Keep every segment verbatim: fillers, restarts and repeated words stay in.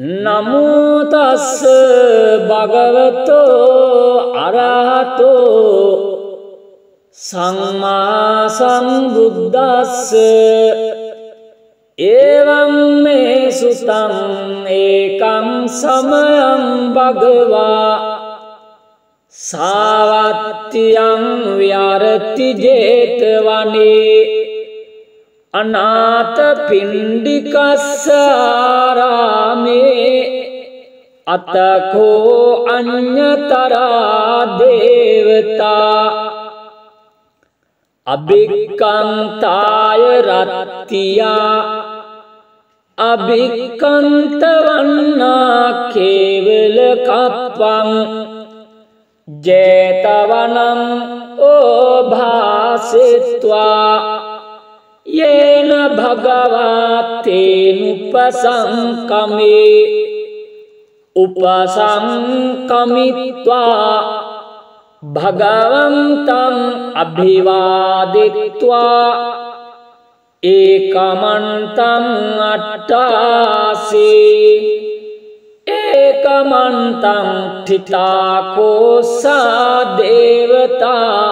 නමෝ තස්ස භගවතෝ අරහතෝ සම්මා සම්බුද්දස්ස එවං මේ සුතං ඒකං සමයං භගවා සාවත්තියං විහරති ජේතවනේ අනාථ පිණ්ඩිකස්ස ආරාමේ අතකෝ අඤ්ඤතරා දේවතා අභික්ඛන්තාය රත්තියා අභික්ඛන්තවන්නා කේවල කප්පං ජේතවනං ඕභාසිත්වා යේන භගවතේනුපසංකමේ උපසංකමිත්වා භගවන්තං අභිවාදිත්වා ඒකමන්තං අට්ඨාසී ඒකමන්තං තිතාකෝසා දේවතා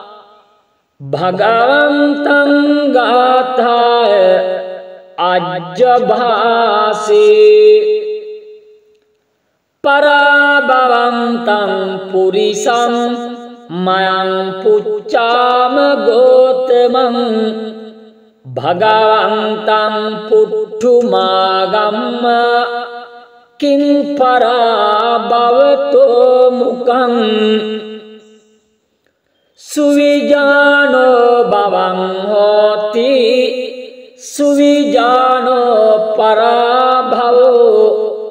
භගවන්තං ගාථාය අජ්ජභාසී පරාභවන්තං පුරිසං මයං පුච්චාම ගෝතමං භගවන්තං පුට්ඨුමාගම්ම කිං පරාභවතෝ මුකං සුවිජානෝ භවං හෝති සුවිජානෝ පරාභවෝ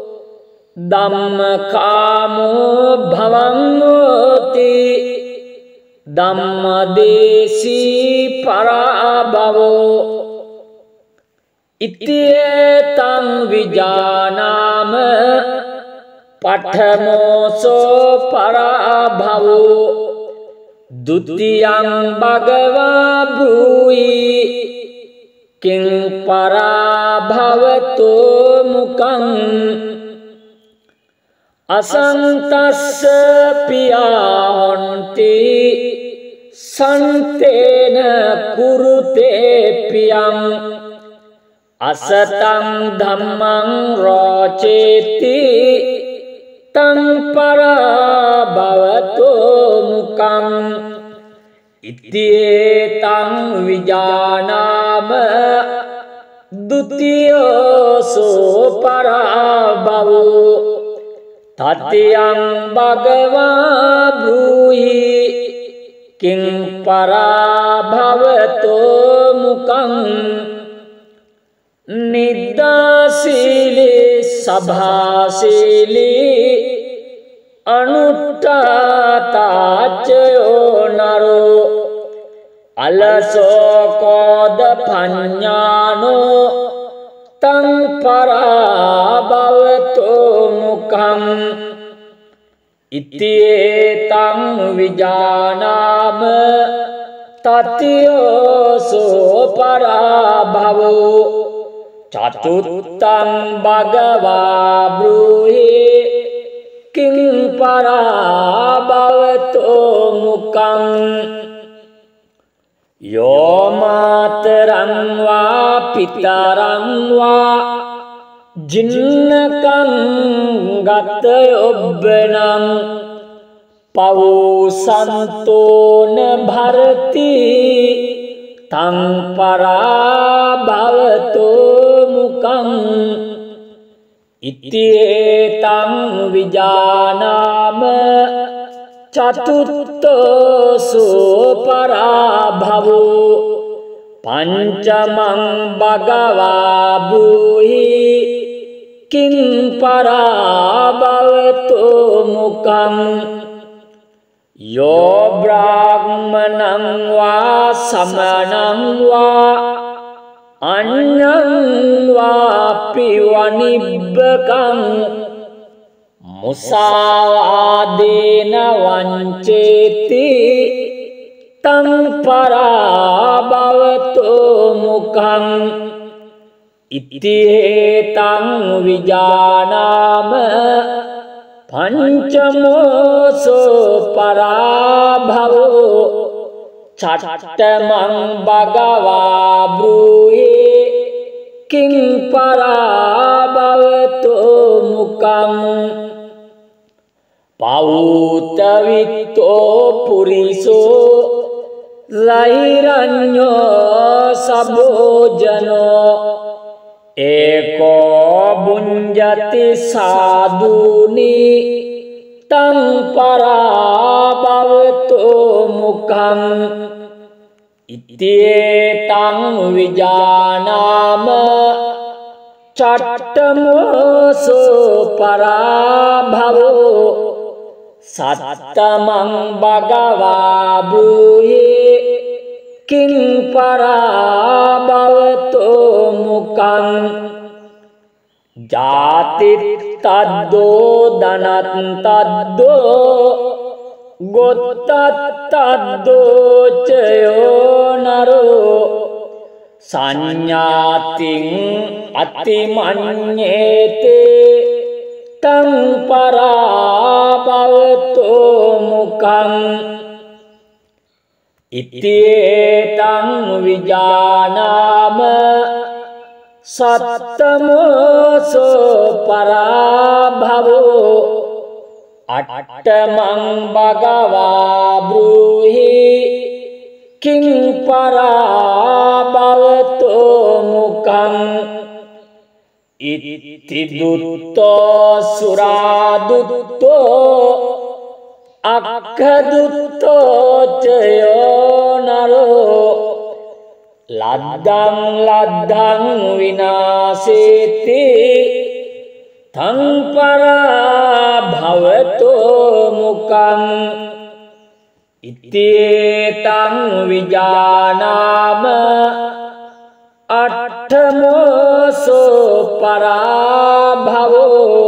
ධම්මකාමෝ භවං හෝති ධම්මදේශී පරාභවෝ ඉත්තේතං විජානාම පඨමෝසෝ පරාභවෝ ဒုတိယံ භගවා බ්‍රූහි කිං පරාභවතෝ මුකං අසන්තස්ස පියා හොන්ති සන්තේන කුරුතේ පියං අසතං ධම්මං රෝචේති තං පරාභවතෝ මුකං ඉත්තේතං විජානාම ဒုတိယ සෝ පරාභවෝ තතියං භගවා බ්‍රූහි කිං පරාභවතෝ මුකං නිද්දාසීලී සභාසීලී අනුට්ඨාතාචයෝ නරෝ අලසෝ කෝද පඤ්ඤානෝ තං පරාභවතෝ මුකං ඉත්තේතං විජානාම තතියෝසෝ පරාභවෝ චතුත්තං භගවා බ්‍රූහි කිං පරාභවතෝ මුකං යෝ මාතරං වා පිතරං වා ජින්නකං ගත ඔබ්බනං පවුසන්තෝන භරති තං පරාභවතෝ මුකං ඉත්තේතං විජානාම චතුත්තෝසෝ පරාභවෝ පංචමං භගවා බ්‍රූහි කිං පරාභවතෝ මුකං යෝ බ්‍රාහ්මණං වා සමණං වා අඤ්ඤං වාපි වනිබ්බකං මුසාවාදේන වංචේති තං පරාභවතෝ මුකං ඉත්තේතං විජානාම පංචමෝසෝ පරාභවෝ චට්ඨමං භගවා බ්‍රූහි කිං පරාභවතෝ මුකං පෞතවිත්තෝ පුරිසෝ ලෛරඤ්ඤෝ සබෝජනෝ ඒකෝ බුඤ්ජති සාදුනි තං පරාභවතෝ මුඛං ඉත්තේතං විජානාම චට්ඨමෝසෝ පරාභවෝ සත්තමං භගවා බ්‍රූහි කිං පරාභවතෝ මුඛං ජාතිත්තද්දෝ ධනත්තද්දෝ ගොත්තත්තද්දෝ චයෝ නරෝ සංඥාතින් අතිමඤ්ඤේතේ තං පරාභවතෝ මුඛං ඉත්තේතං විජානාම සත්තමෝසෝ පරාභවෝ අට්ඨමං භගවා බ්‍රූහි කිං පරාභවතෝ මුඛං ඉත්ති දුත්තෝ සුරාදුත්තෝ අක්ඛදුත්තෝ චයෝ නරෝ ලද්දං ලද්දං විනාසේති තං පරාභවතෝ මුඛං ඉත්තේතං විජානාම අට්ඨමෝසෝ පරාභවෝ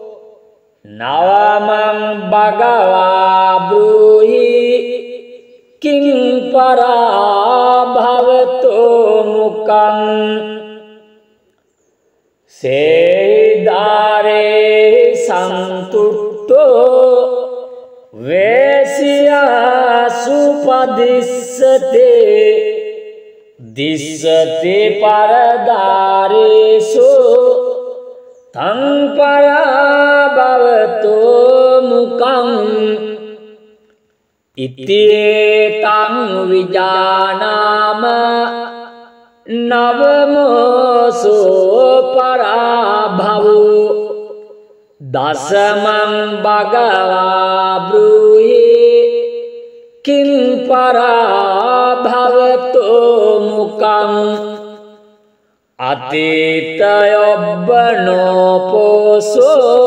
නවමං භගවා බ්‍රූහි කිං පරාභවතෝ මුඛං සේදාරේ සන්තුට්ඨෝ වේසියා සුපදිස්සතේ දිස්සති පරදාරේසු තං පරාභවතෝ මුඛං ඉත්තේතං විජානාම නවමෝසෝ පරාභවෝ දසමං භගවා බ්‍රූහි කිං පරාභවතෝ මුඛං අතීතයොබ්බනෝ පෝසෝ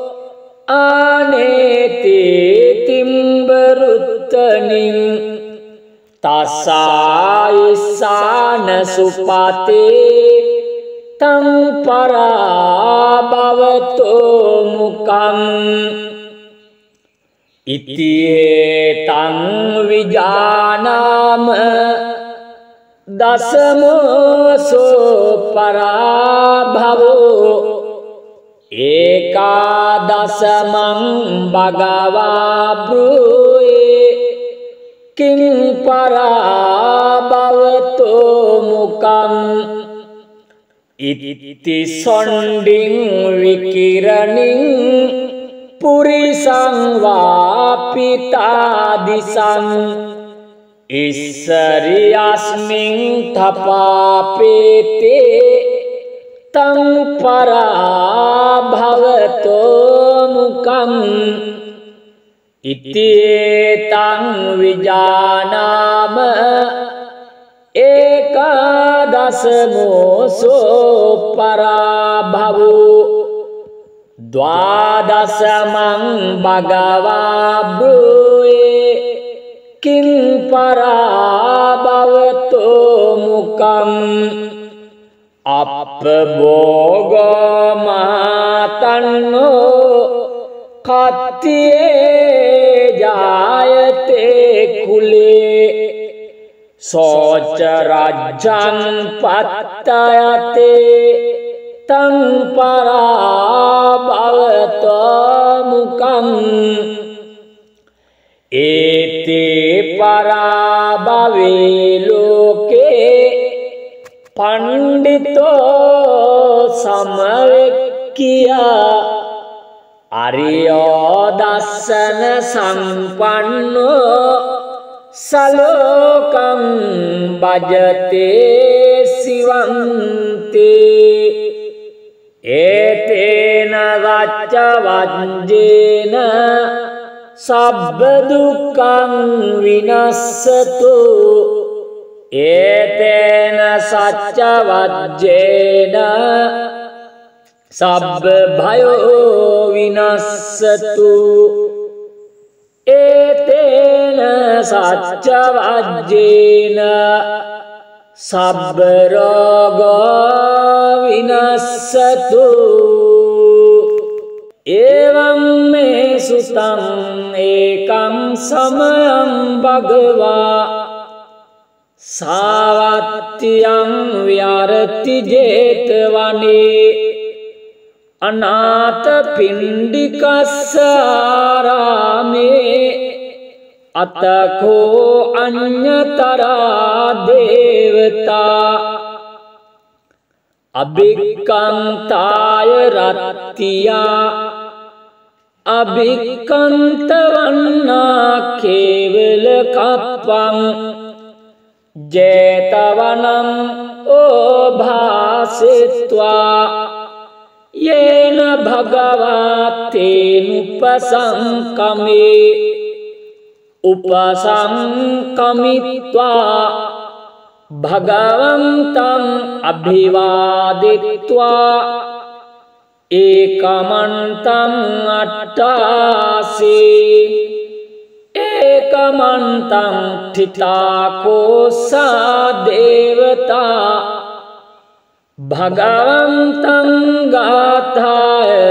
ආනේති තිම්බරුත්තනින් තස්සායිසාන සුපතේ තං පරාභවතෝ මුඛං ඉත්තේතං විජානාම දසමෝසෝ පරාභවෝ ඒකාදසමං භගවා බ්‍රූහි කිං පරාභවතෝ මුඛං ඉත්ති සොණ්ඩින් විකිරණින් පුරිසං වාපිතා දිසං ඉස්සරියස්මින් තපාපේතේ තං පරාභවතෝ මුඛං ඉත්තේතං විජානාම ඒකාදසමෝසෝ පරාභවෝ ද්වාදසමං භගවා බ්‍රූහි කිං පරාභවතෝ මුඛං අප්පභෝගෝ මාතන්නෝ කත්තියේ ජායතේ කුලේ soca rajang pattayate tang para bhavato mukam ete para bhave loke pandito samavekkiya ariyo dassana sampanno salokam bhajate sivante etena racca vajjena sabba dukkam vinassatu etena sacca vajjena sabba bhayo vinassatu etena sacca vajjena sabba roga vinassatu evam me sutam ekam samayam bhagava savattyam vyarati jetavane anatha pindikasarame atako anyatara devata abhikkantaya rattiya abhikkantavanna kevela kappam jetavanam obhasetva yena bhagavatenupasankame upasankamitva bhagavantam abhivaditva ekamantam attasi ekamantam thitakosa devata bhagavantam gathaya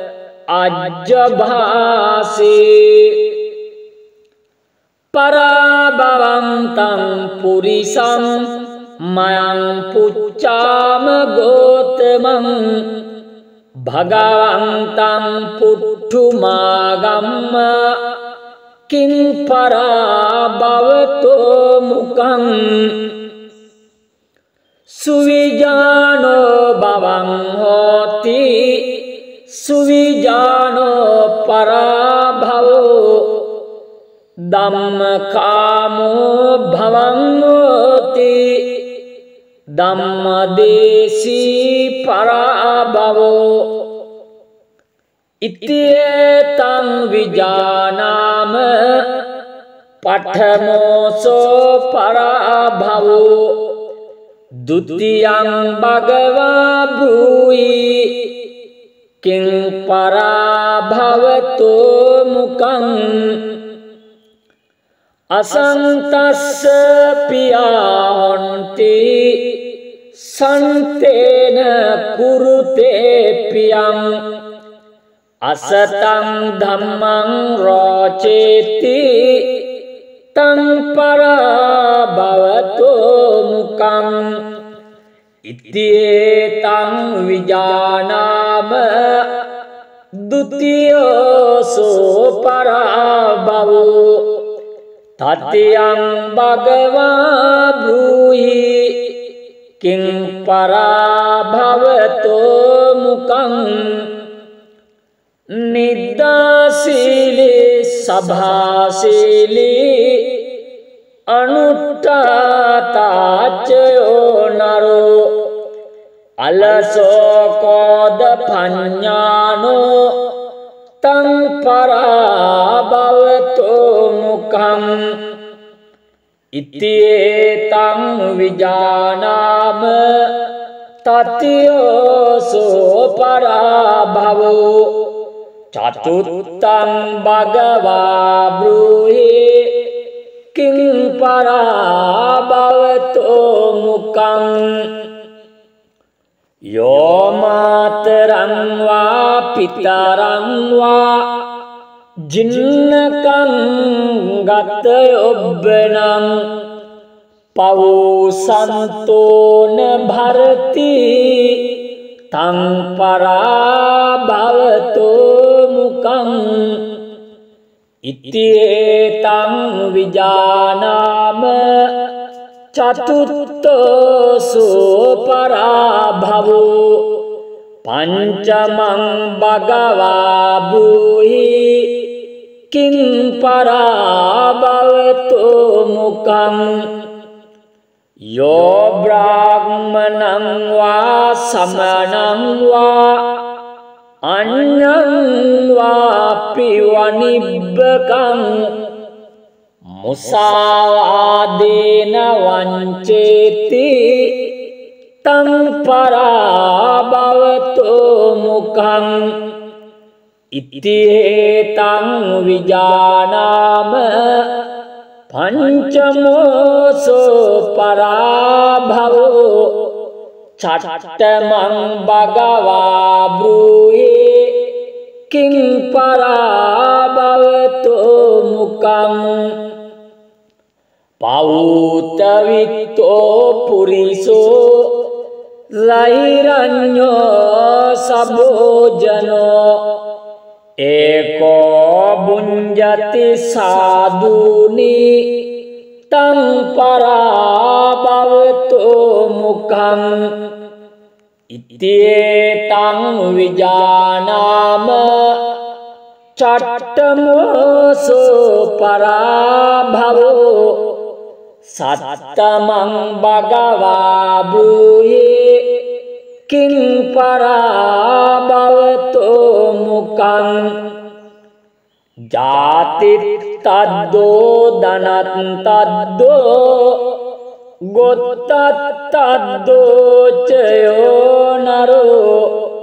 ajjabhasi parabhavantam purisam mayam puccama gotamam bhagavantam putthumagamma kim parabhavato mukam suvijano bhavam hoti suvijano parabhavo dhammakamo bhavam hoti dhammadesi parabhavo ityetam vijanama pathamoso parabhavo dutiyam bhagava bruhi king parabhavato mukam asantassa piyahonti santena kurute piyam asatang dhammang roceti tang parabhavato mukam ityetang vijanama dutiyo so parabhavo tatiyam bhagava bruhi king parabhavato mukam niddasili sabhasili anuttatacayo naro alaso koda panyano tang parabhavato mukam ityetang vijanama tatiyo so parabhavo Catuttam bhagava bruhi king parabhavato mukam yo mataram va pitaram va jinnakam gatayobbenam පවුසන්තෝන භරති තං පරාභවතෝ මුකං ඉත්තේතං විජානාම චතුත්තෝ පරාභවෝ පංචමං භගවා බ්‍රූහි කිං පරාභවතෝ මුකං යෝ බ්‍රාහ්මණං වා සමණං වා අඤ්ඤං වාපි වනිබ්බකං මුසාවාදේන වංචේති තං පරාභවතෝ මුකං ඉත්තේතං විජානාම පංචමෝසෝ පරාභවෝ චට්ඨමං භගවා බ්‍රූහි කිං පරාභවතෝ මුකං පෞතවිත්තෝ පුරිසෝ ලෛරඤ්ඤෝ සබෝජනෝ ඒකෝ බුඤ්ජති සාදුනි තං පරාභවතෝ මුකං ඉත්තේතං විජානාම චට්ඨමෝසෝ පරාභවෝ සත්තමං භගවා බ්‍රූහි කිං පරාභවතෝ මුකං ජාතිත්තද්දෝ ධනත්තද්දෝ ගොත්තත්තද්දෝ චයෝ නරෝ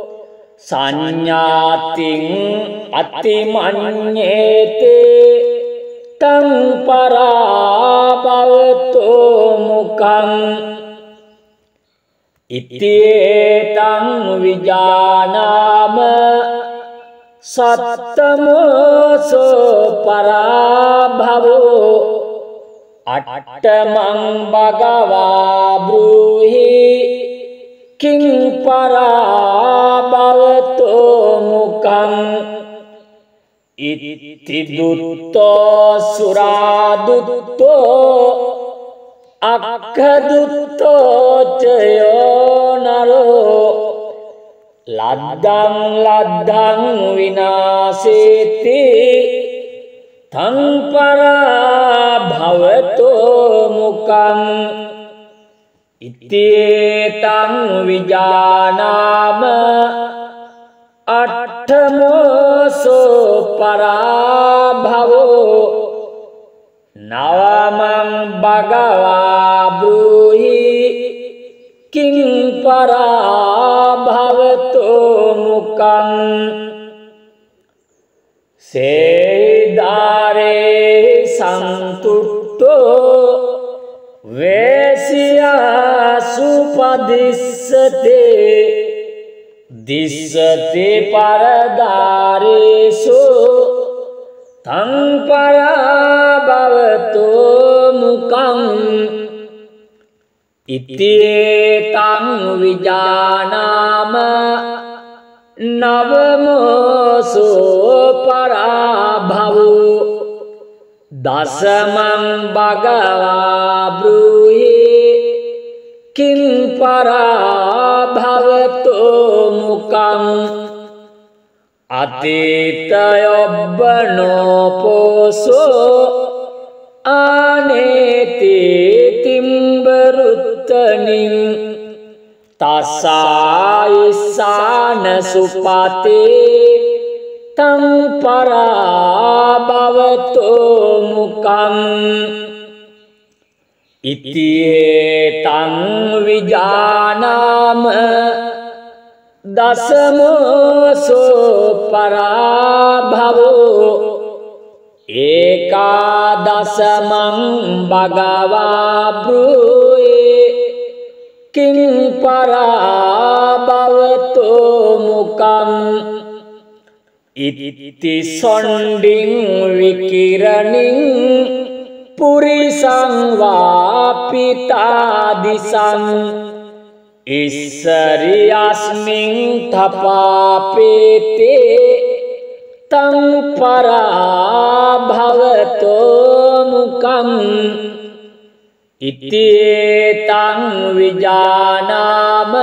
සංඥාතින් අතිමඤ්ඤේතේ තං පරාභවතෝ මුකං ඉත්තේතං විජානාම සත්තමෝසෝ පරාභවෝ අට්ඨමං භගවා බ්‍රූහි කිං පරාභවතෝ මුකං ඉත්තිදුත්තෝ සුරාදුත්තෝ අක්ඛදුත්තෝ චයෝ නරෝ ලද්දං ලද්දං විනාසේති තං පරාභවතෝ මුකං ඉත්තේතං විජානාම අට්ඨමෝසෝ පරාභවෝ නවමං භගවා බ්‍රූහි කිං පරාභවතෝ මුකං සේදාරේ සන්තුට්ඨෝ වේසියා සුපදිස්සතේ දිස්සති පරදාරේසු තං පරාභවතෝ මුකං ඉත්තේතං විජානාම නවමෝසෝ පරාභවෝ දසමං භගවා බ්‍රූහි කිං පරාභවතෝ මුකං අතීතයොබ්බනෝ පෝසෝ ආනේති තිම්බරුත්තනින් තසායිසාන සුපතේ තං පරාභවතෝ මුකං ඉත්තේතං විජානාම දසමෝසෝ පරාභවෝ ඒකාදසමං භගවා බ්‍රූහි කිං පරාභවතෝ මුකං ඉත්ති සොණ්ඩින් විකිරණින් පුරිසං වාපිතාදිසං ඉස්සරියස්මින් තපාපේතේ තං පරාභවතෝ මුකම් ඉතිතං විජානාම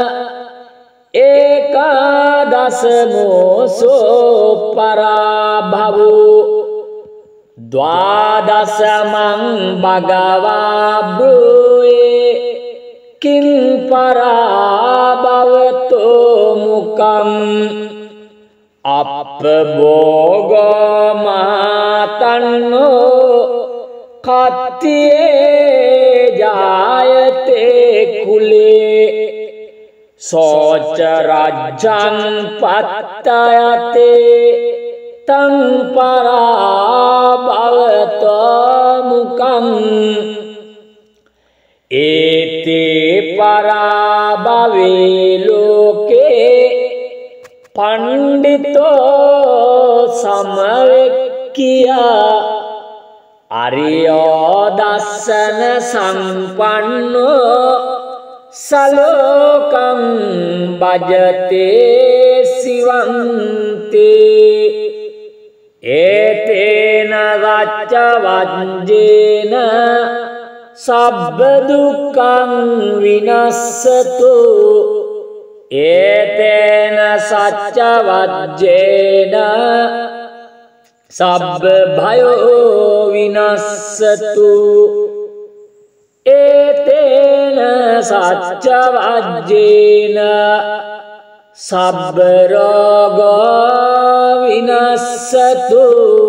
ඒකාදසමෝසෝ පරාභවෝ ද්වාදසමං භගවා බ්‍රූයේ කිං පරාභවතෝ මුකම් අප්පභෝගෝ මාතන්නෝ කත්තියේ ජායතේ කුලේ සෝච රජ්ජං පත්තයතේ තං පරාභවතෝ මුකම් ඒතේ පරාභවේ ලෝකේ පණ්ඩිතෝ සමවෙක්කියා අරියෝ දස්සන සම්පන්නෝ සලෝකං භජතේ සිවන්තේ ඒතේන රච්ච වජ්ජේන සබ්බ දුක්ඛං විනස්සතු ඒතේන සච්ච වජ්ජේන සබ්බ භයෝ විනස්සතු ඒතේන සච්ච වජ්ජේන සබ්බ රෝගෝ විනස්සතු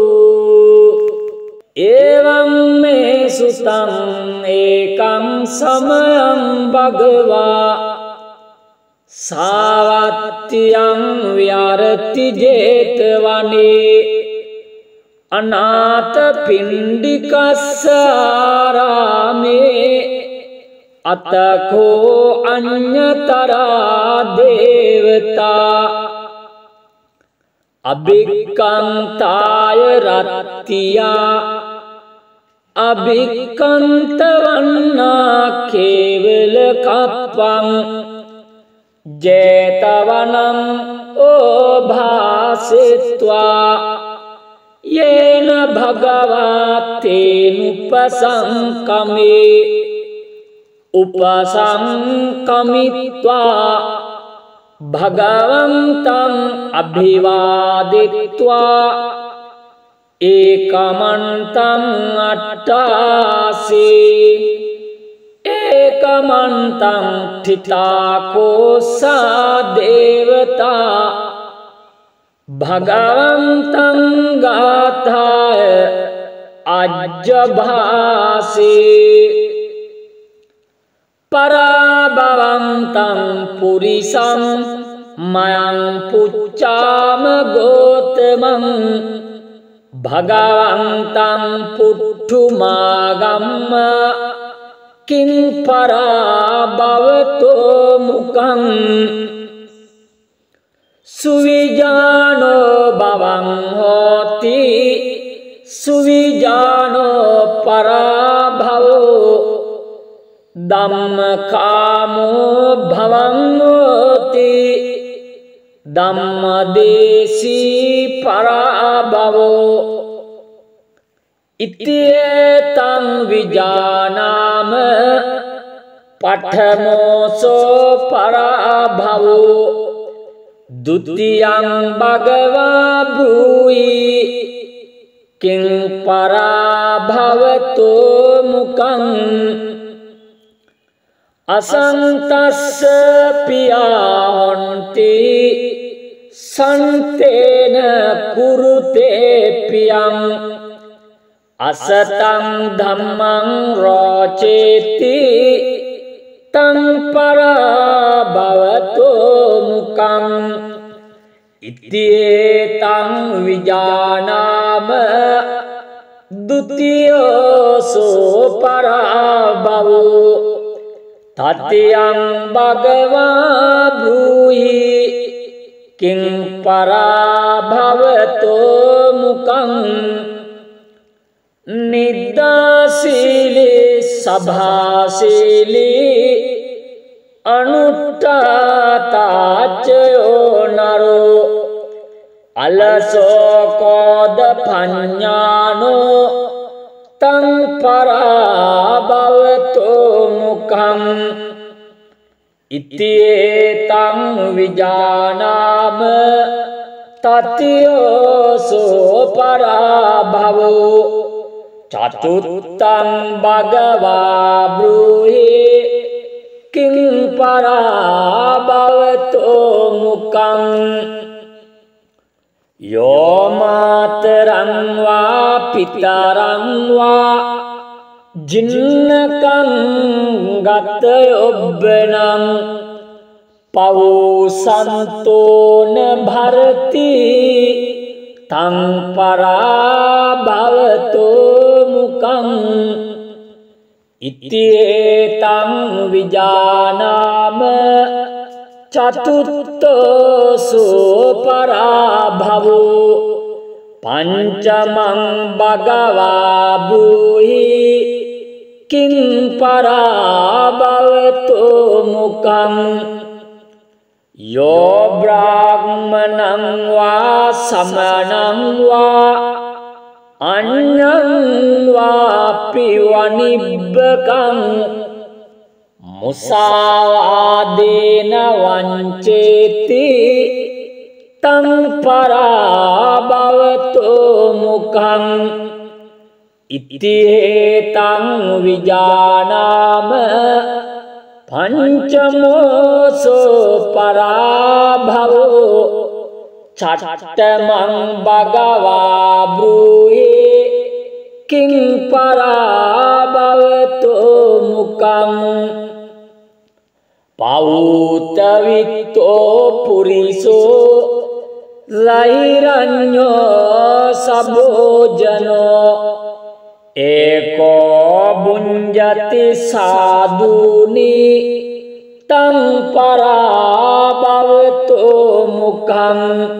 එවං මේ සුතං ඒකං සමයං භගවා සාවත්තියං විහරති ජේතවනේ අනාථ පිණ්ඩිකස්ස ආරාමේ අතකෝ අඤ්ඤතරා දේවතා අභික්ඛන්තාය රත්තියා අභික්ඛන්ත වන්නා කේවල කප්පං ජේතවනං ඕභාසිත්වා යේන භගවතේනුපසංකමේ උපසංකමිත්වා භගවන්තං අභිවාදිත්වා ඒකමන්තං අට්ඨාසී ඒකමන්තං ඨිතාකෝසා දේවතා භගවන්තං ගාථාය අජ්ජභාසේ පරාභවන්තං පුරිසං මයං පුච්චාම ගෝතමං භගවන්තං පුට්ඨුමාගම්ම කිං පරාභවතෝ මුකං සුවිජානෝ භවං හෝති සුවිජානෝ පරාභවෝ ධම්මකාමෝ භවං හෝති ධම්මදේශී පරාභවෝ ඉතියේතං විජානාම පඨමෝසෝ පරාභවෝ ဒုတိယံ භගවා බ්‍රූහි කිං පරාභවතෝ මුකං අසන්තස්ස පියාහොන්ති සන්තේන කුරුතේ පියං අසතං ධම්මං රෝචේති තං පරාභවතෝ මුකං ඉත්තේතං විජානාම ဒုတိ යෝසෝ පරාභවෝ තතියං භගවා බ්‍රූහි කිං පරාභවතෝ මුකං නිද්දාශීලී සභාශීලී අනුට්ඨාතාචයෝ නරෝ අලසෝ කෝද පඤ්ඤානෝ තං පරාභවතෝ මුඛං ඉතියේතං විජානාම තතියෝසෝ පරාභවෝ චතුත්තං භගවා බ්‍රූහි කිං පරාභවතෝ මුඛං යෝ මාතරං වා පිතරං වා ජින්නකං ගත යොබ්බනං පවුසන්තෝන භරති තං පරාභවතෝ මුඛං ඉතියේතං විජානාම චතුත්තෝසෝ පරාභවෝ පංචමං භගවා බ්‍රූහි කිං පරාභවතෝ මුඛං යෝ බ්‍රාහ්මණං වා සමණං වා අඤ්ඤං වාපි වනිබ්බකං මුසාවාදේන වංචේති තං පරාභවතෝ මුඛං ඉතිහේතං විජානාම පංචමෝසෝ පරාභවෝ චට්ඨමං භගවා බ්‍රූහි කිං පරාභවතෝ මුඛං පෞතවිත්තෝ පුරිසෝ ලෛරඤ්ඤෝ සබෝජනෝ ඒකෝ බුඤ්ජති සාදුනි තං පරාභවතෝ මුඛං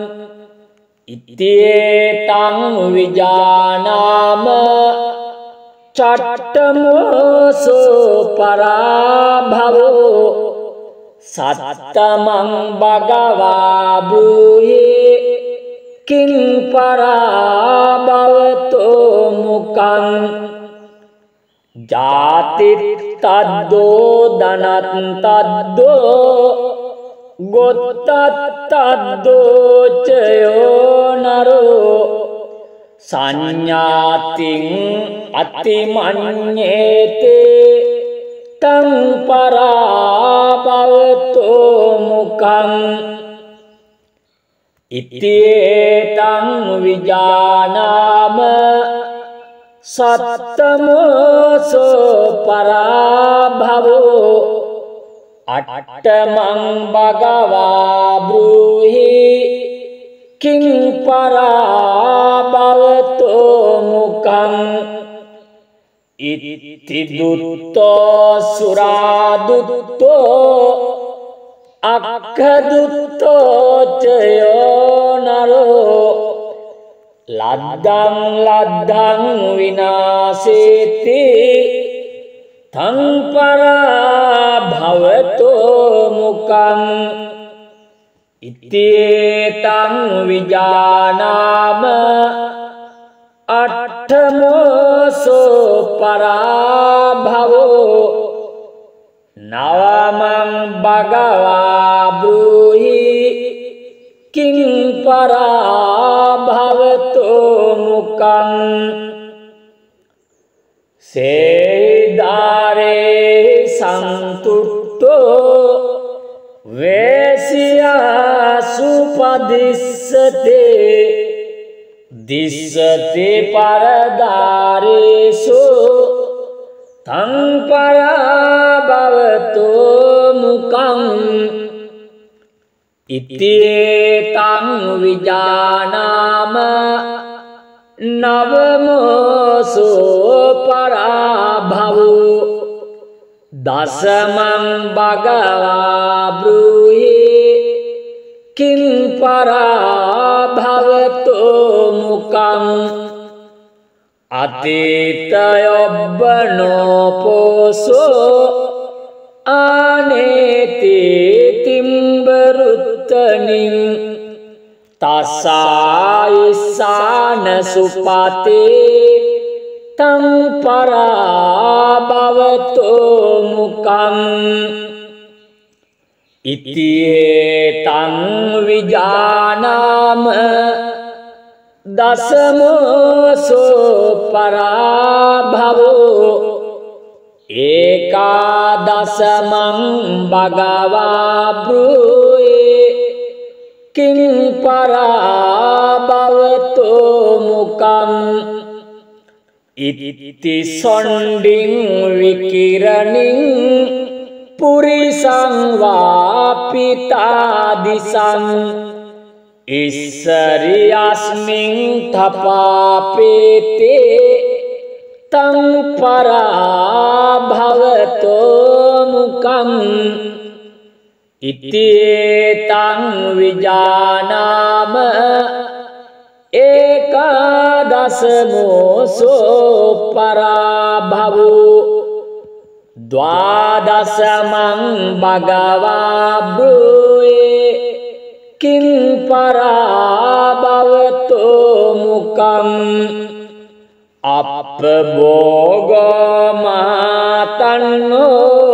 ඉතියේතං විජානාම චට්ඨමෝසෝ පරාභවෝ සත්තමං භගවා බ්‍රූහි කිං පරාභවතෝ මුඛං ජාතිත්තද්දෝ ධනත්තද්දෝ ගොත්තත්තද්දෝ චයෝ නරෝ සංඥාතින් අතිමඤ්ඤේතේ තං පරාභවතෝ මුඛං ඉතියේතං විජානාම සත්තමෝසෝ පරාභවෝ අට්ඨමං භගවා බ්‍රූහි කිං පරාභවතෝ මුඛං ඉත්ති දුත්තෝ සුරාදුත්තෝ අක්ඛදුත්තෝ චයෝ නරෝ ලද්දං ලද්දං විනාශේති තං පරාභවතෝ මුඛං ඉතියේතං විජානාම අට්ඨමෝසෝ පරාභවෝ නවමං භගවා බ්‍රූහි කිං පරාභවතෝ මුඛං සේදාරේ සන්තුට්ඨෝ වේසියා සුපදිස්සතේ දිස්සති පරදාරේසු තං පරාභවතෝ මුඛං ඉතියේතං විජානාම නවමෝසෝ පරාභවෝ දසමං භගවා බ්‍රූහි කිං පරාභවතෝ මුඛං අතීතයොබ්බනෝපෝසෝ ආනේති තිම්බරුත්තනින් තස්සායිස්සාන සුපතේ තං පරාභවතෝ මුකං ඉතියේතං විජානාම දසමෝසෝ පරාභවෝ ඒකාදසමං භගවා බ්‍රූයේ කිං පරාභවතෝ මුකං ඉති සොණ්ඩින් විකිරණින් පුරිසං වාපිතාදිසං ඉස්සරියස්මින් තපාපේතේ තං පරාභවතෝ මුකං ඉතියේතං විජානාම ඒකාදසමෝසෝ පරාභවෝ ද්වාදසමං භගවා බ්‍රූයේ කිං පරාභවතෝ මුකං අප්පභෝගෝ මාතන්නෝ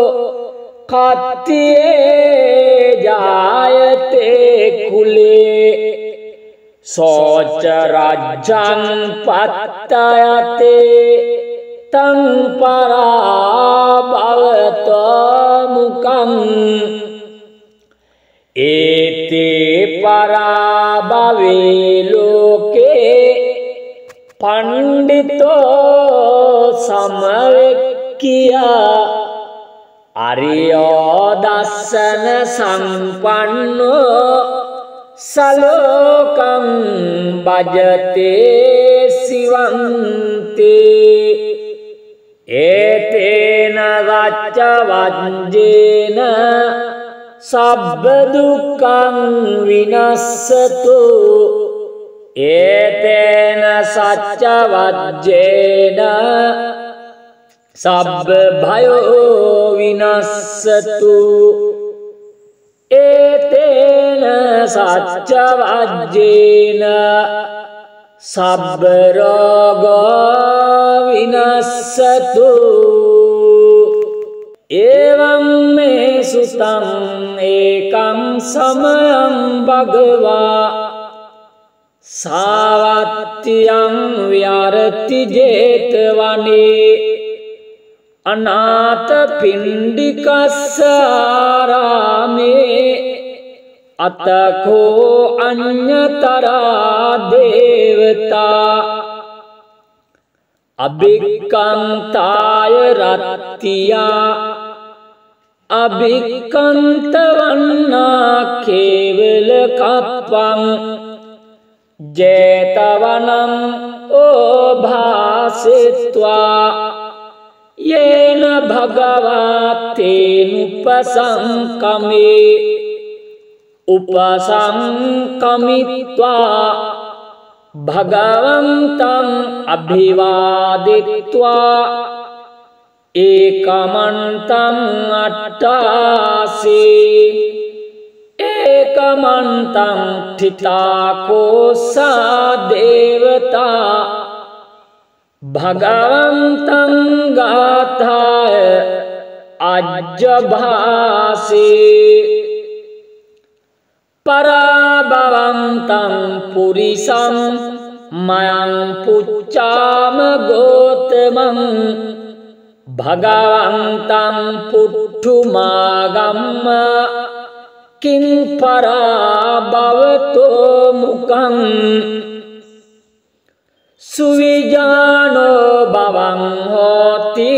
කත්තියේ ජායතේ කුලේ සෝච රජ්ජං පත්තයතේ තං පරාභවතෝ මුකං ඒතේ පරාභවේ ලෝකේ පණ්ඩිතෝ සමවෙක්කියා අරියෝ දස්සන සම්පන්නෝ සලෝකං භජතේ සිවන්තේ ඒතේන රච්ච වජ්ජේන සබ්බ දුක්ඛං විනස්සතු ඒතේන සච්ච වජ්ජේන සබ්බ භයෝ විනස්සතු ඒතේන සච්ච වජ්ජේන සබ්බ රෝගෝ විනස්සතු එවං මේ සුතං ඒකං සමයං භගවා සාවත්තියං විහරති ජේතවනේ අනාථ පිණ්ඩිකස්ස ආරාමේ අතකෝ අඤ්ඤතරා දේවතා අභික්ඛන්තාය රත්තියා අභික්ඛන්තවන්නා කේවල කප්පං ජේතවනං ඕභාසිත්වා යේන භගවතේනුපසංකමේ උපසංකමිත්වා භගවන්තං අභිවාදිත්වා ඒකමන්තං අට්ඨාසී ඒකමන්තං ඨිතාකෝසා දේවතා භගවන්තං ගාථාය අජ්ජභාසී පරාභවන්තං පුරිසං මයං පුච්චාම ගෝතමං භගවන්තං පුට්ඨුමාගම්ම කිං පරාභවතෝ මුකං සුවිජානෝ භවං හෝති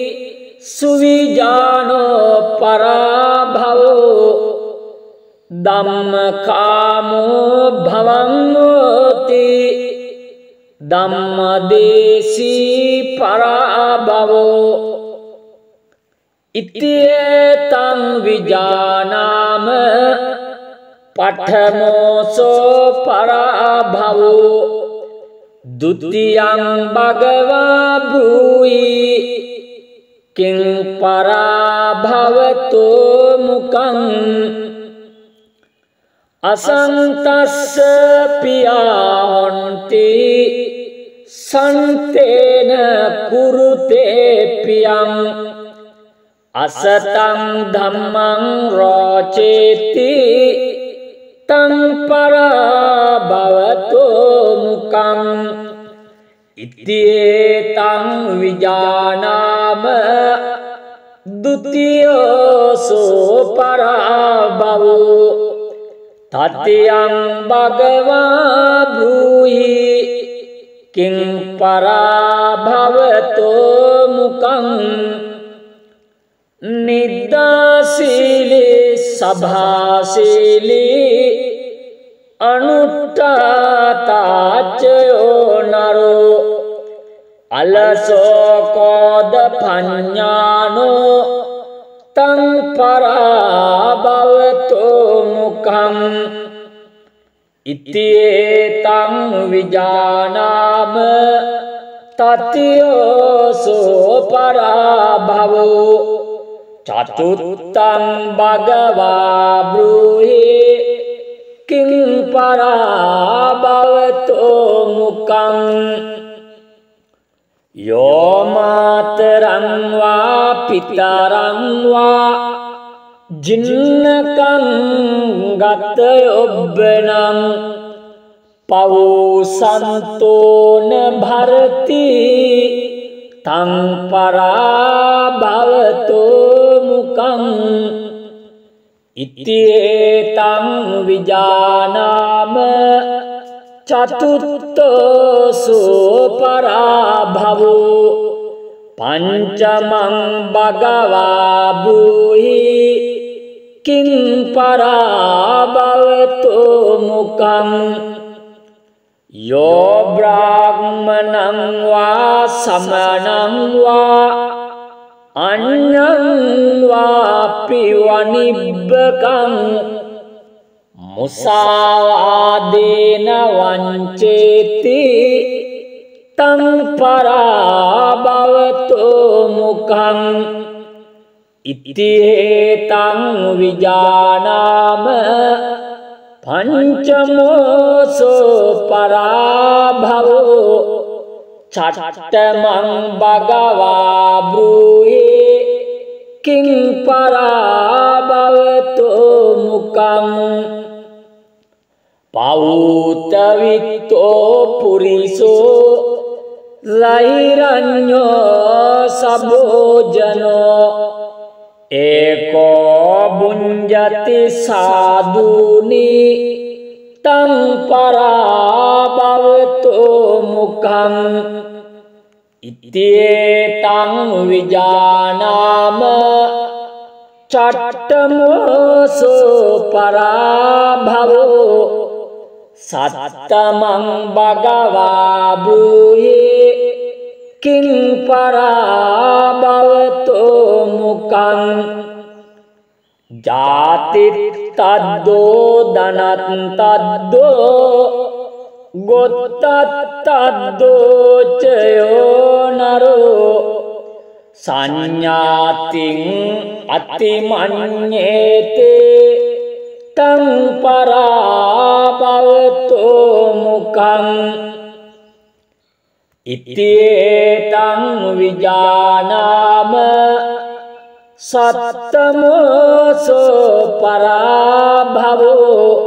සුවිජානෝ පරාභවෝ ධම්මකාමෝ භවං හෝති ධම්මදේශී පරාභවෝ ඉතියේතං විජානාම පඨමෝසෝ පරාභවෝ Dutiyang bhagava bruhi King parabhavato mukam Asantassa piyahonti Santena kurute piyam Asatang dhammang roceti Tang parabhavato mukam Ityetang vijanama Dutiyo so parabhavo Tatyang bhagava bruhi King parabhavato mukam Niddasili sabhasili Anuttatachayo naro Alaso koda panyano Tang parabhavato mukam Ityetang vijanama Tatyo so parabhavo Chatuttam bhagava bruhi King parabhavato mukam Yo matarang va pitarang va Jinnakam gatayobbenam Pavusantona bharati Tang parabhavato mukam Ityetang vijanama Chatutto so parabhavo Pancamang bhagava bruhi King parabhavato mukam Yo brahmanam va samanam va Annam va pivanibbakam Musavadena vancheti Tang parabhavato mukam Ityetang vijanama Panchamo so parabhavo Chattamang bhagava bruhi King parabhavato mukam Pautavito puriso Lahiranyo sabojano Eko bunjati saduni Tang parabhavato mukam Ityetang vijanama Chattamo so parabhavo Sattamang bhagava bruhi King parabhavato mukam Jatit taddo danat taddo Gottat taddo chayo naro Sanyating atimanyete Tang parabhavato mukam Ityetang vijanama Sattamo so parabhavo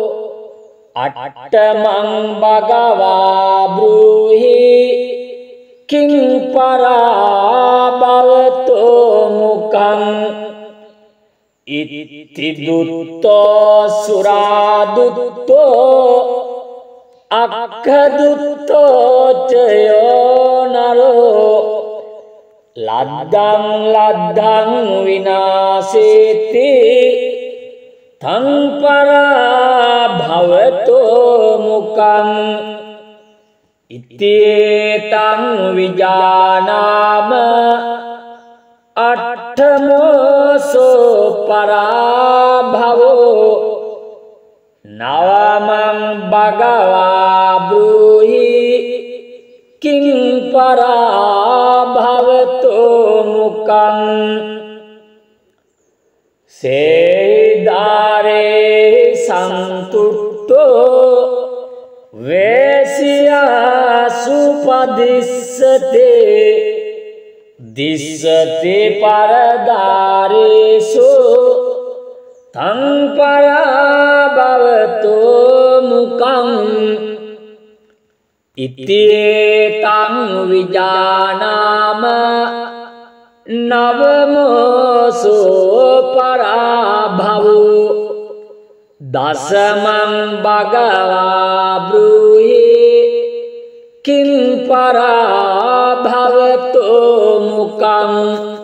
Attamang bhagava bruhi King parabhavato mukam Itti dutto suradutto Akkadutto chayo naro Laddang laddang vinaseti Tang parabhavato mukam Ityetang vijanama Attamo so parabhavo Navamang bhagava bruhi किं परा भवतो मुकं सेदारे संतुट्टो वेश्या सुपदिश्यते दिश्यते परदारेषु तं परा भवतो मुकं इत्येतं विजानाम नवमोऽसो पराभवो दशमं भगवा ब्रूहि किं पराभवतो मुकम्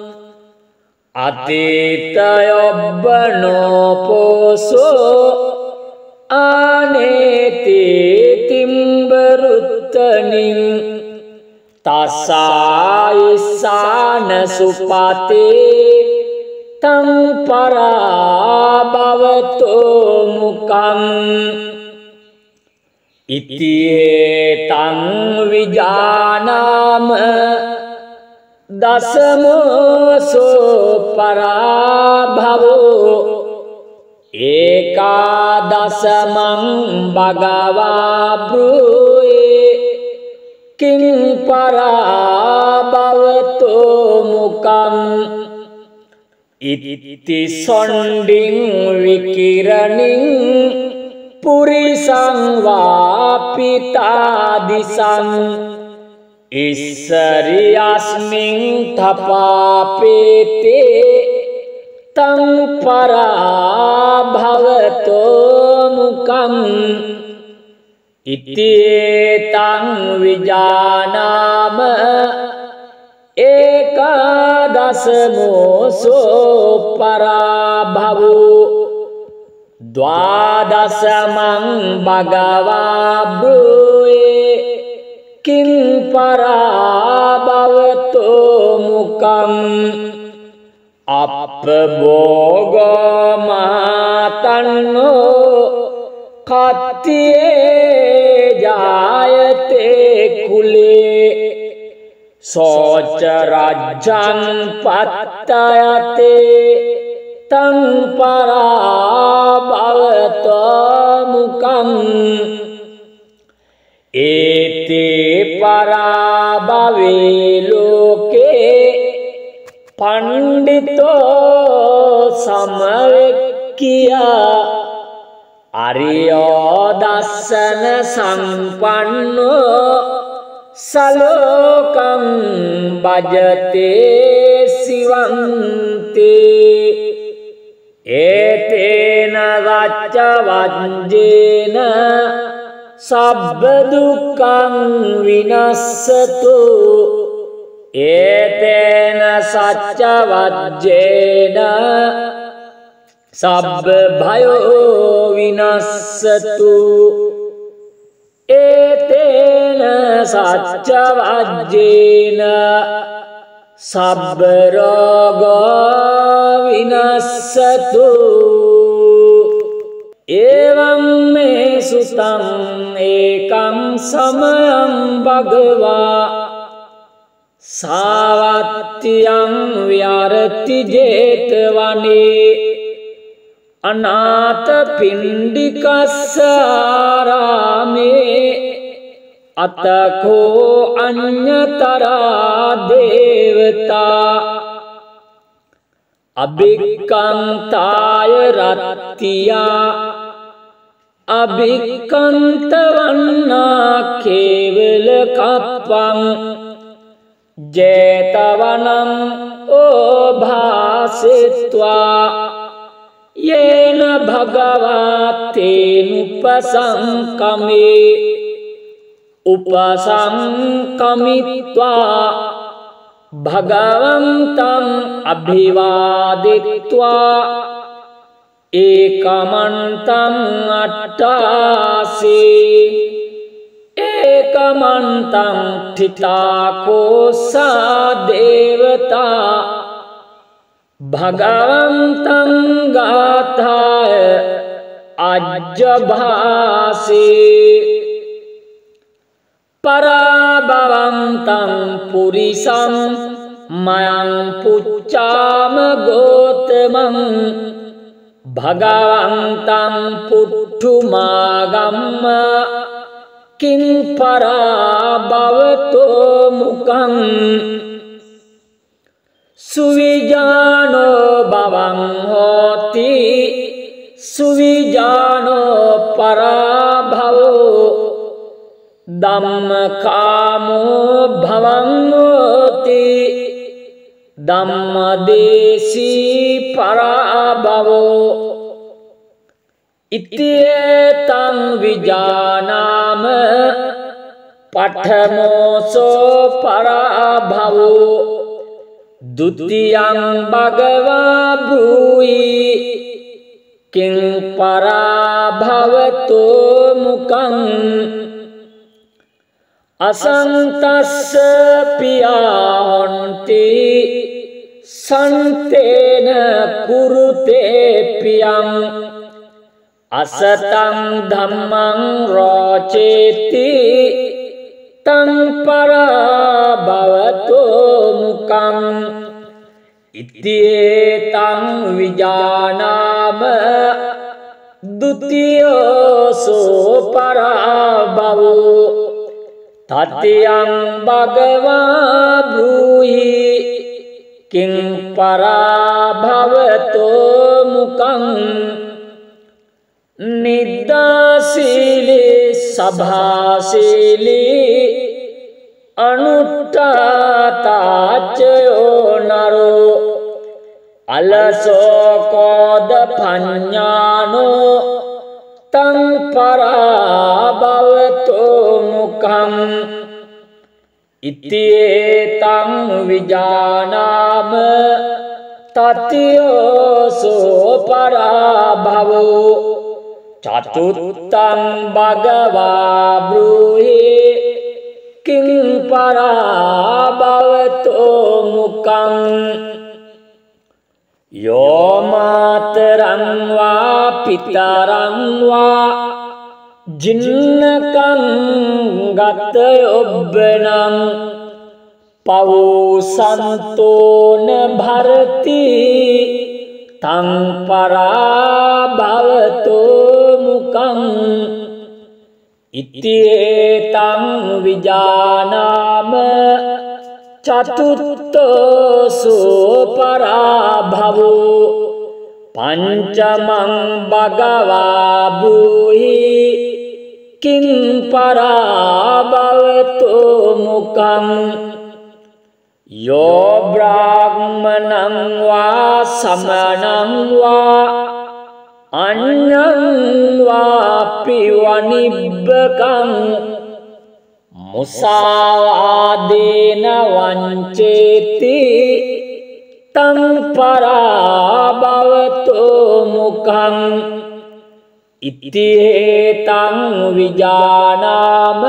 अतीतयोब्बनोपोषो आनेति तिम्बरुत्तनिं तस्सायिशान सुपते तं पराभवतो मुकम् इत्येतं विजानाम दशमोऽसो पराभवो एकादशमं भगवा ब्रूहि किं पराभवतो मुकम् इति शण्डिं विकिरणिं पुरिसं वापितादिशं ईश्वर्यस्मिन् तपापेते तं पराभवतो मुकम् इत्येतं विजानाम एकादशमोऽसो पराभवो द्वादशमं भगवा ब्रूहि किं पराभवतो मुकम् अपभोगो मातन्नो कत्ये जायते कुले शौच राज्यं पत्तयते तं पराभवतो मुकम् एते पराभवे लोके पंडितो समवेक्किया आर्यो दर्शन संपन्नो सलोकं भजते शिवन्ते एतेन वाच्यवज्जेन सब्ब दुःखं विनश्यतु एतेन सच्चवज्जेन सब्ब भयो विनश्यतु एतेन सच्चवज्जेन सब्ब रोगो विनश्यतु एवं मे सुतं एकं समयं भगवा सावत्यं विहरति जेतवने अनाथपिण्डिकस्य आरामे अतको अन्यतरा देवता अभिक्कन्ताय रत्तिया अभिक्कन्तवन्ना केवलकप्पं जेतवनं ओभासित्वा येन भगवतेनुपसंकमे उपसंकमित्वा भगवन्तं अभिवादित्वा एकमन्तं अट्टासि एकमन्तं ठिठाकोसा देवता भगवन्तं गाथाय अजभासि පරාභවන්තං පුරිසං මයං පුච්චාම ගෝතමං භගවන්තං පුට්ඨුමාගම්ම කිං පරාභවතෝ මුකං සුවිජානෝ භවං හෝති සුවිජානෝ පරාභවෝ ධම්මකාමෝ භවං හෝති ධම්මදේශී පරාභවෝ ඉත්තේතං විජානාම පඨමෝසෝ පරාභවෝ ဒုတိယံ භගවා බ්‍රූහි කිං පරාභවතෝ මුකං අසන්තස්ස පියාහොන්ති සන්තේන කුරුතේ පියං අසතං ධම්මං රෝචේති තං පරාභවතෝ මුකං ඉත්තේතං විජානාම ဒုတိယසෝ පරාභවෝ තතියං භගවා බ්‍රූහි කිං පරාභවතෝ මුකං නිද්දාසීලී සභාසීලී අනුට්ඨාතාචයෝ නරෝ අලසෝ කෝද පඤ්ඤානෝ තං පරාභවතෝ මුකං ඉත්තේතං විජානාම තතියෝසෝ පරාභවෝ චතුත්තං භගවා බ්‍රූහි කිං පරාභවතෝ මුකං යෝ මාතරං වා පිතරං වා ජින්නකං ගතයොබ්බනං පවුසන්තෝන භරති තං පරාභවතෝ මුකං ඉත්තේතං විජානාම චතුත්තෝසෝ පරාභවෝ පංචමං භගවා බ්‍රූහි කිං පරාභවතෝ මුකං යෝ බ්‍රාහ්මණං වා සමණං වා අඤ්ඤං වාපි වනිබ්බකං මුසාවාදේන වංචේති තං පරාභවතෝ මුකං ඉත්තේතං විජානාම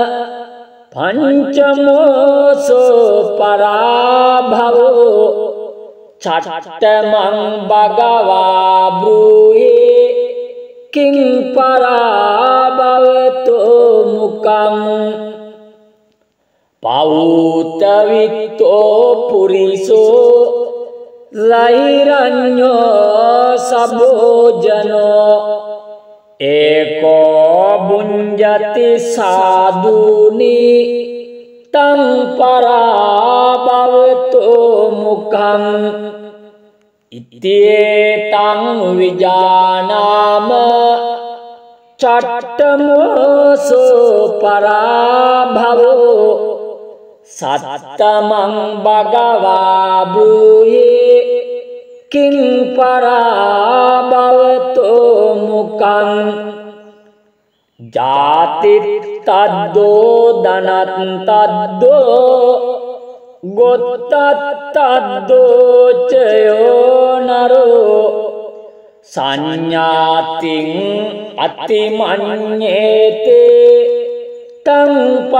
පංචමෝසෝ පරාභවෝ චට්ඨමං භගවා බ්‍රූහි කිං පරාභවතෝ මුකං පෞතවිත්තෝ පුරිසෝ ලෛරඤ්ඤෝ සබෝජනෝ ඒකෝ බුඤ්ජති සාදුනි තං පරාභවතෝ මුකං ඉත්තේතං විජානාම චට්ඨමෝසෝ පරාභවෝ සත්තමං භගවා බ්‍රූහි කිං පරාභවතෝ මුකං ජාතිත්තද්දෝ ධනත්තද්දෝ ගොත්තත්තද්දෝ චයෝ නරෝ සංඥාතින් අතිමඤ්ඤේතේ තං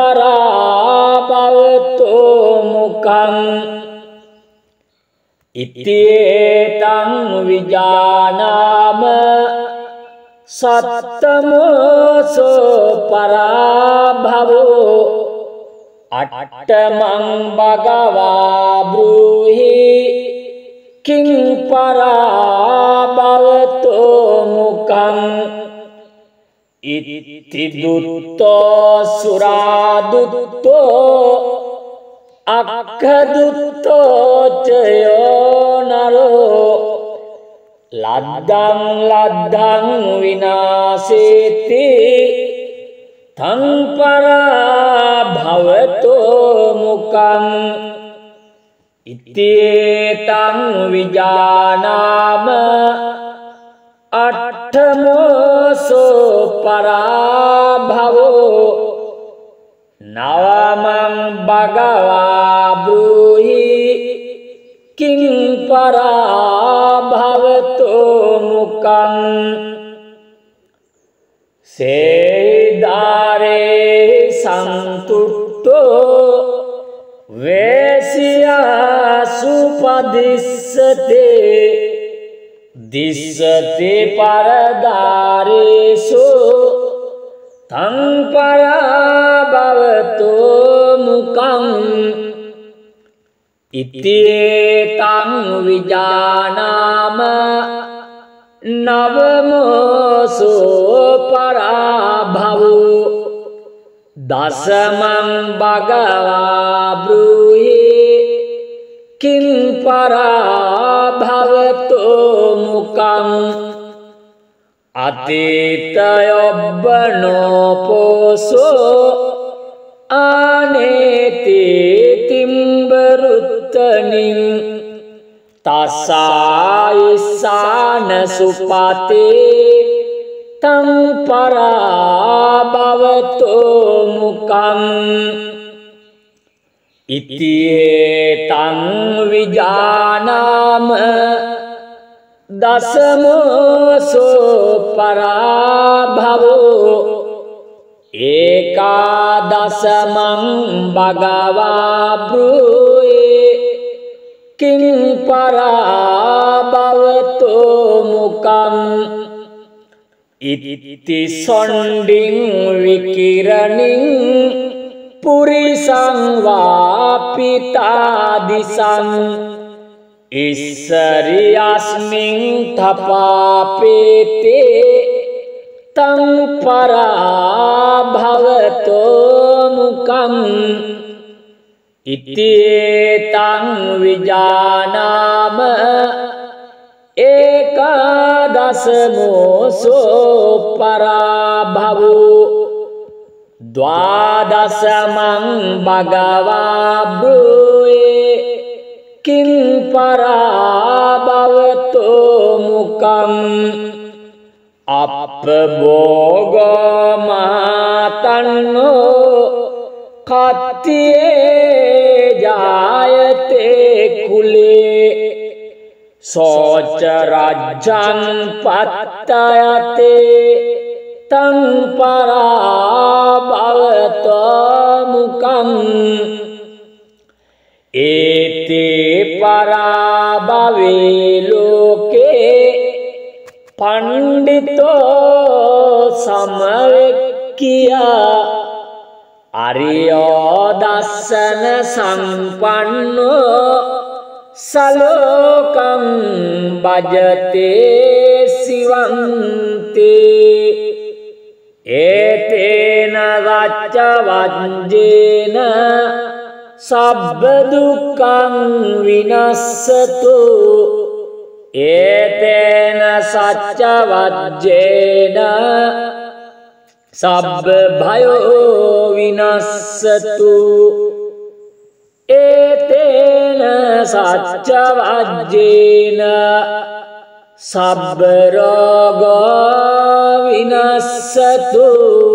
පරාභවතෝ මුකං ඉත්තේතං විජානාම sattamoso parabhavo attamang bhagava bruhi king parabhavato mukam itti dutto suradutto akkadutto cayo naro laddang laddang vinaseti thun parabhavato mukam itti tang vijanama attamoso parabhavo navamang bhagava bruhi king parabhavato mukam sedare santutto vesya supadissate dissate paradaresu thun parabhavato mukam itti tang vijanama navamoso parabhavo dasamang bhagava bruhi king parabhavato mukam atitayobano poso aneti timberuttaning tasayisana supate tang parabhavato mukam itti tang vijanama dasamoso parabhavo ekadasamang bhagava bruhi king parabhavato mukam itti sonding vikiraning purisang vapita disang issariyasming thapapete tang parabhavato mukam itti tang vijanama ekadasamoso parabhavo dvadasamang bhagava bruhi king parabhavato mukam appabhoga matanno kattiye jayate kule soca rajang pattayate tang parabhavato mukam ete parabhave loke pandito samavekkiya ariyo dassana sampanno salokam bhajate sivante etena vacca vajjena sabba dukkam vinassatu etena sacca vajjena sabba bhayo vinassatu etena sacca vajjena sabba roga vinassatu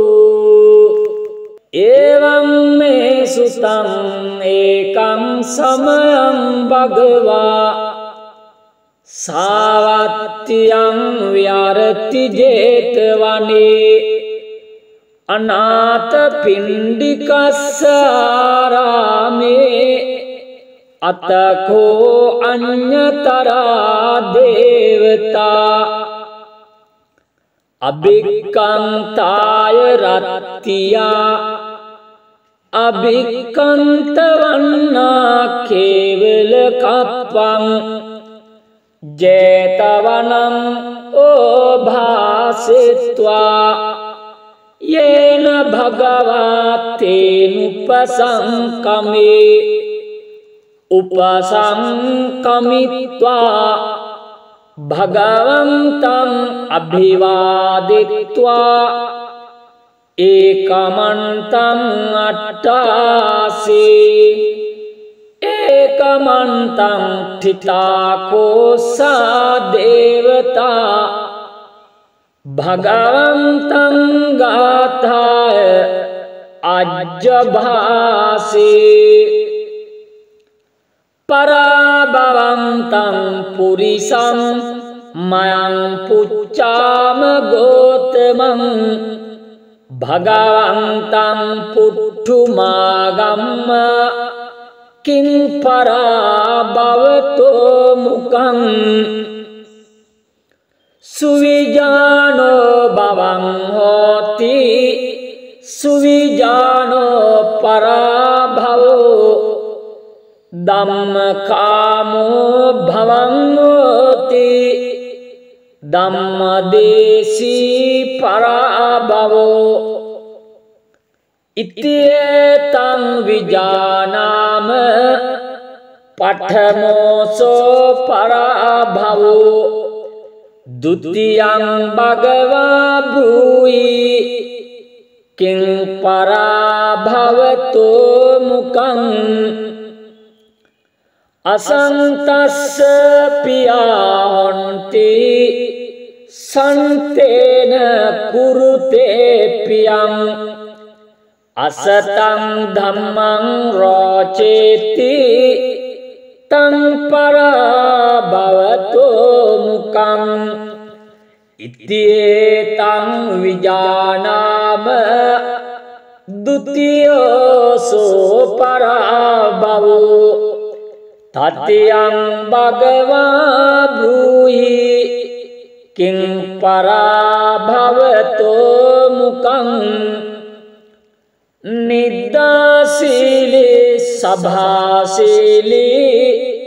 evam me sutam ekam samayam bhagava savattyam vyarati jetavane anatha pindikasarame atako anyatara devata අභික්ඛන්තාය රත්තියා අභික්ඛන්තවන්නා කේවල කප්පං ජේතවනං ඕභාසිත්වා යේන භගවත්තේනුපසංකමේ උපසංකමිත්වා භගවන්තං අභිවාදිත්වා ඒකමන්තං අට්ඨාසී ඒකමන්තං ඨිතාකෝසා දේවතා භගවන්තං ගාථාය අජ්ජභාසී පරාභවන්තං පුරිසං මයං පුච්චාම ගෝතමං භගවන්තං පුට්ඨුමාගම්ම කිං පරාභවතෝ මුකං සුවිජානෝ භවං හෝති සුවිජානෝ පරාභවෝ ධම්මකාමෝ භවං හෝති ධම්මදේශී පරාභවෝ ඉත්තේතං විජානාම පඨමෝසෝ පරාභවෝ ဒုတိယံ භගවා බ්‍රූහි කිං පරාභවතෝ මුකං අසන්තස්ස පියා හොන්ති සන්තේන කුරුතේ පියං අසතං ධම්මං රෝචේති තං පරාභවතෝ මුකං ඉත්තේතං විජානාම ဒုတိယ සෝ පරාභවෝ තතියං භගවා බ්‍රූහි කිං පරාභවතෝ මුකං නිද්දාසීලී සභාසීලී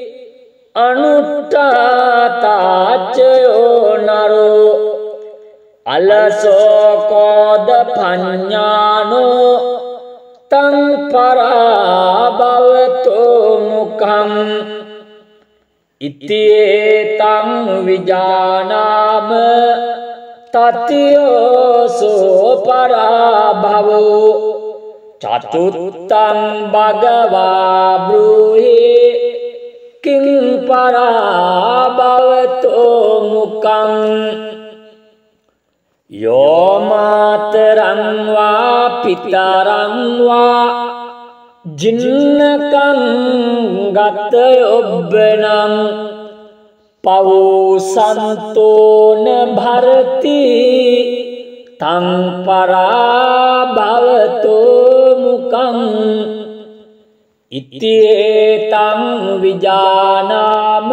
අනුට්ඨාතාචයෝ නරෝ අලසෝ කෝද පඤ්ඤානෝ තං පරාභවතෝ මුකං ඉත්තේතං විජානාම තතියෝසෝ පරාභවෝ චතුත්තං භගවා බ්‍රූහි කිං පරාභවතෝ මුකං යෝ මාතරං වා පිතරං වා ජින්නකං ගත ඔබ්බනං පවුසන්තෝන භරති තං පරාභවතෝ මුකං ඉත්තේතං විජානාම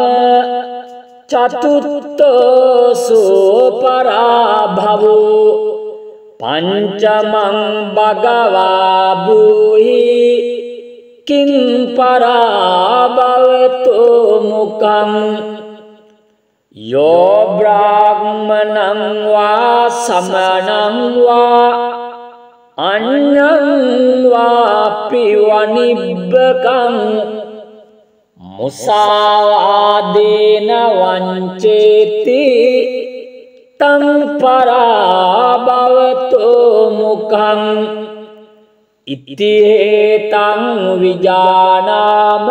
චතුත්තෝසෝ පරාභවෝ පංචමං භගවා බ්‍රූහි කිං පරාභවතෝ මුකං යෝ බ්‍රාහ්මණං වා සමණං වා අඤ්ඤං වාපි වනිබ්බකං මුසාවාදේන වංචේති තං පරාභවතෝ මුකං ඉත්තේතං විජානාම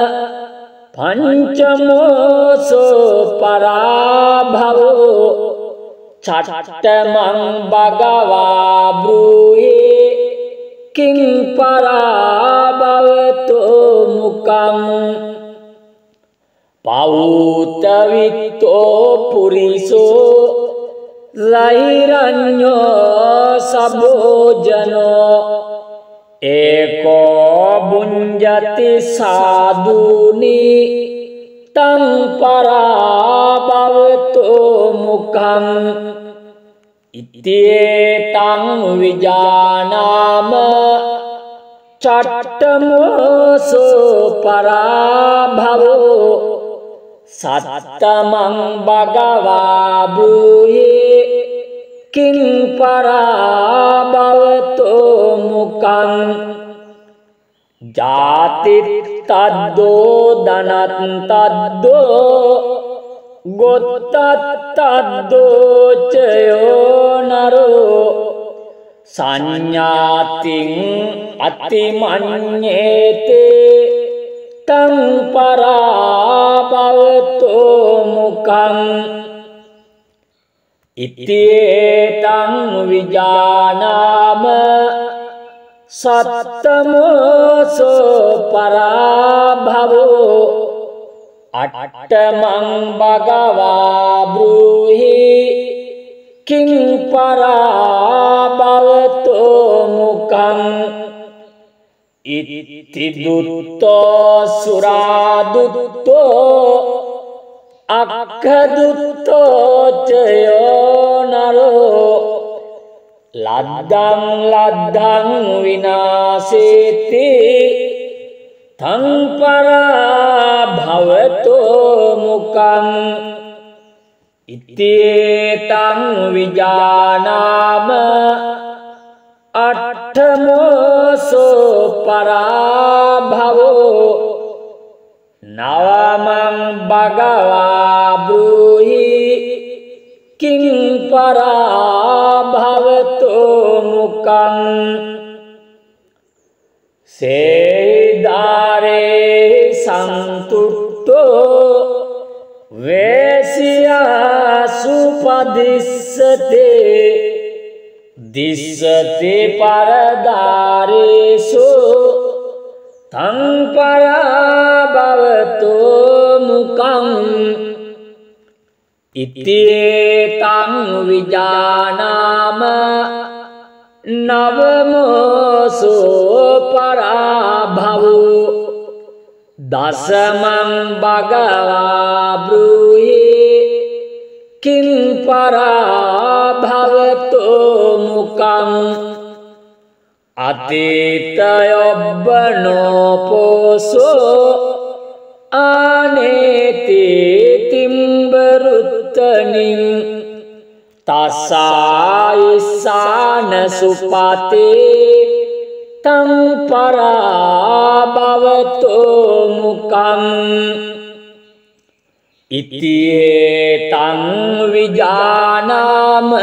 පංචමෝසෝ පරාභවෝ චට්ඨමං භගවා බ්‍රූහි කිං පරාභවතෝ මුකං පෞතවිත්තෝ පුරිසෝ ලෛරඤ්ඤෝ සබෝජනෝ ඒකෝ බුඤ්ජති සාදුනි තං පරාභවතෝ මුඛං ඉත්තේතං විජානාම චට්ඨමෝසෝ පරාභවෝ සත්තමං භගවා බ්‍රූහි කිං පරාභවතෝ මුකං ජාතිත්තද්දෝ ධනත්තද්දෝ ගොත්තත්තද්දෝ චයෝ නරෝ සංඥාතින් අතිමඤ්ඤේතේ තං පරාභවතෝ මුකං ඉත්තේතං විජානාම සත්තමෝසෝ පරාභවෝ අට්ඨමං භගවා බ්‍රූහි කිං පරාභවතෝ මුකං ඉත්ති දුත්තෝ සුරාදුත්තෝ අක්ඛදුත්තෝ චයෝ නරෝ ලද්දං ලද්දං විනාසේති තං පරාභවතෝ මුකං ඉත්තේතං විජානාම අට්ඨමෝසෝ පරාභවෝ නවමං භගවා බ්‍රූහි කිං පරාභවතෝ මුකං සේදාරේ සන්තුට්ඨෝ වේසියා සුපදිස්සතේ දිස්සති පරදාරේසු තං පරාභවතෝ මුකං ඉත්තේතං විජානාම නවමෝසෝ පරාභවෝ දසමං භගවා බ්‍රූහි කිං පරාභවතෝ මුකං අතීතයොබ්බනෝ පෝසෝ ආනේති තිම්බරුත්තනින් තස්සායිසාන සුපතේ තං පරාභවතෝ මුකං ඉත්තේතං විජානාම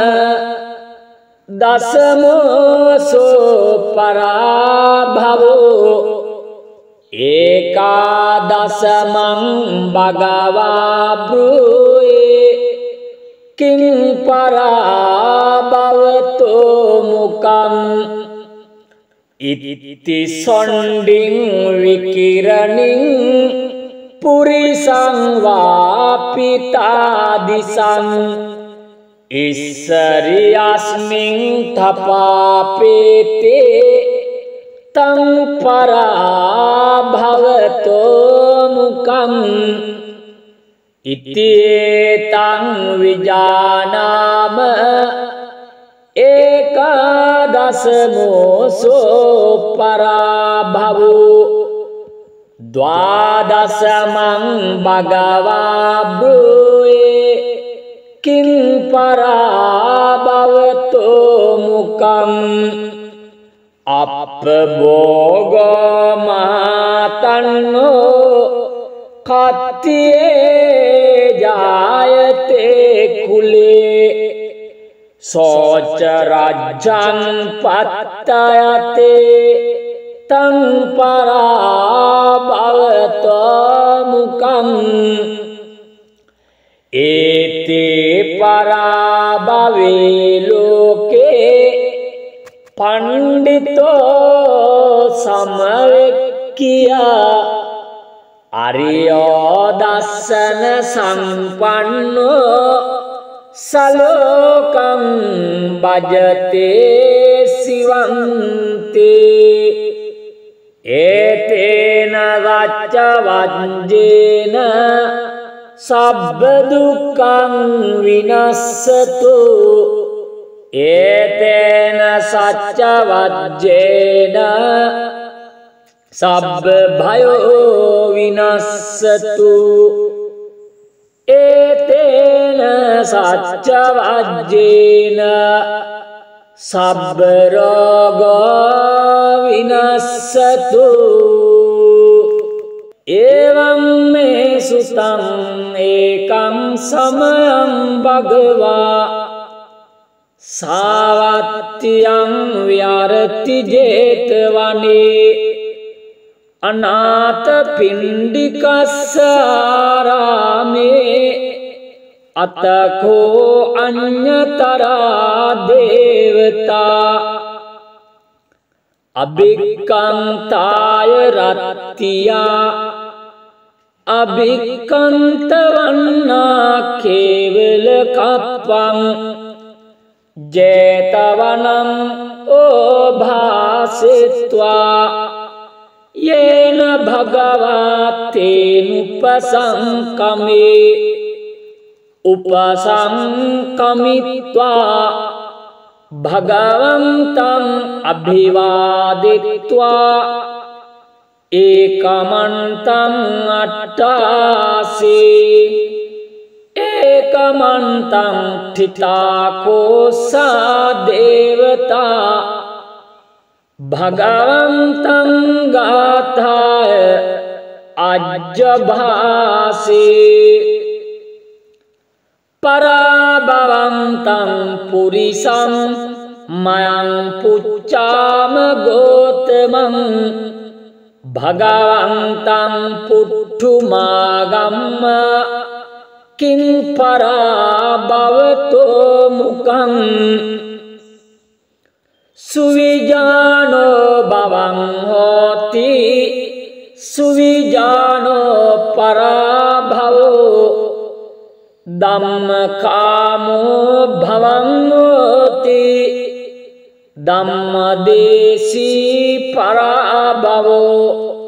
දසමෝසෝ පරාභවෝ ඒකාදසමං භගවා බ්‍රූහි කිං පරාභවතෝ මුකං ඉත්ති සොණ්ඩින් විකිරණින් පුරිසං වාපිතාදිසං ඉස්සරියස්මින් තපාපේතේ තං පරාභවතෝ මුකං ඉත්තේතං විජානාම ඒකාදසමෝසෝ පරාභවෝ ද්වාදසමං භගවා බ්‍රූහි කිං පරාභවතෝ මුකං අප්පභෝගෝ මාතන්නෝ කත්තියේ ජායතේ කුලේ සෝච රජ්ජං පත්තයතේ තං පරාභවතෝ මුකං ඒතේ පරාභවේ ලෝකේ පණ්ඩිතෝ සමවෙක්කියා අරියෝ දස්සන සම්පන්නෝ සලෝකං භජතේ සිවන්තේ ඒතේන රච්ච වජ්ජේන සබ්බ දුක්ඛං විනස්සතු ඒතේන සච්ච වජ්ජේන සබ්බ භයෝ විනස්සතු ඒතේන සච්ච වජ්ජේන සබ්බ රෝගෝ විනස්සතු එවං මේ සුතං ඒකං සමයං භගවා සාවත්තියං විහරති ජේතවනේ අනාථ පිණ්ඩිකස්ස ආරාමේ අතකෝ අඤ්ඤතරා දේවතා අභික්ඛන්තාය රත්තියා අභික්ඛන්තවන්නා කේවල කප්පං ජේතවනං ඕභාසිත්වා යේන භගවතේනුපසංකමේ උපසංකමිත්වා භගවන්තං අභිවාදිත්වා ඒකමන්තං අට්ඨාසී ඒකමන්තං තිතාකෝසා දේවතා භගවන්තං ගාථාය අජ්ජභාසී පරාභවන්තං පුරිසං මයං පුච්චාම ගෝතමං භගවන්තං පුට්ඨුමාගම්ම කිං පරාභවතෝ මුකං සුවිජානෝ භවං හෝති සුවිජානෝ පරාභවෝ ධම්මකාමෝ භවං හෝති ධම්මදේශී පරාභවෝ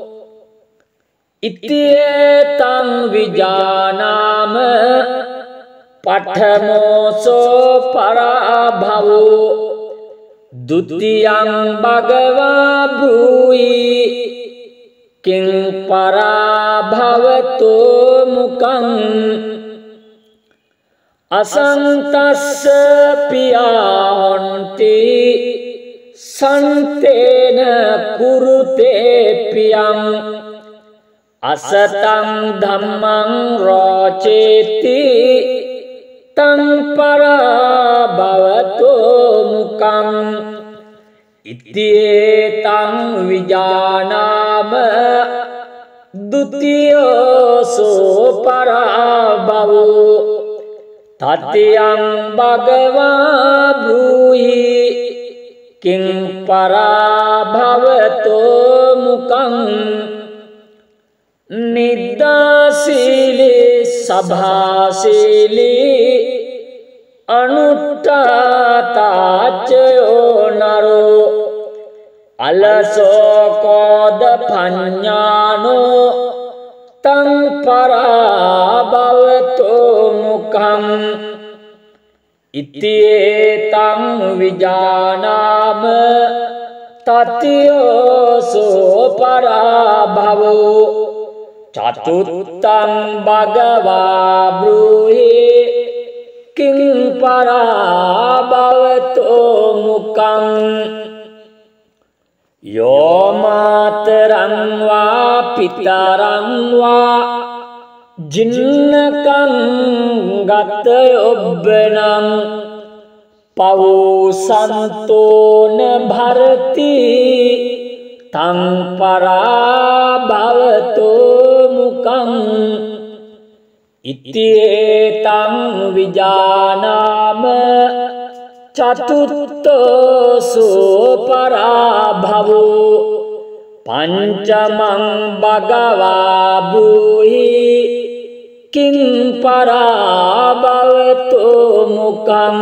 ඉත්තේතං විජානාම පඨමෝසෝ පරාභවෝ ဒုတိယံ භගවා බ්‍රූහි කිං පරාභවතෝ මුකං අසන්තස්ස පියා හොන්ති සන්තේන කුරුතේ පියං අසතං ධම්මං රෝචේති තං පරාභවතෝ මුකං ඉත්තේතං විජානාම ဒုတိယ සෝ පරාභවෝ තතියං භගවා බ්‍රූහි කිං පරාභවතෝ මුකං නිද්දාසීලී සභාසීලී අනුට්ඨාතාචයෝ නරෝ අලසෝ කෝද පඤ්ඤානෝ තං පරාභවතෝ මුකං ඉත්තේතං විජානාම තතියෝසෝ පරාභවෝ චතුත්තං භගවා බ්‍රූහි කිං පරාභවතෝ මුකං යෝ මාතරං වා පිතරං වා ජින්නකං ගත යොබ්බනං පවුසන්තෝන භරති තං පරාභවතෝ මුකං ඉත්තේතං විජානාම චතුත්තෝසෝ පරාභවෝ පංචමං භගවා බ්‍රූහි කිං පරාභවතෝ මුකං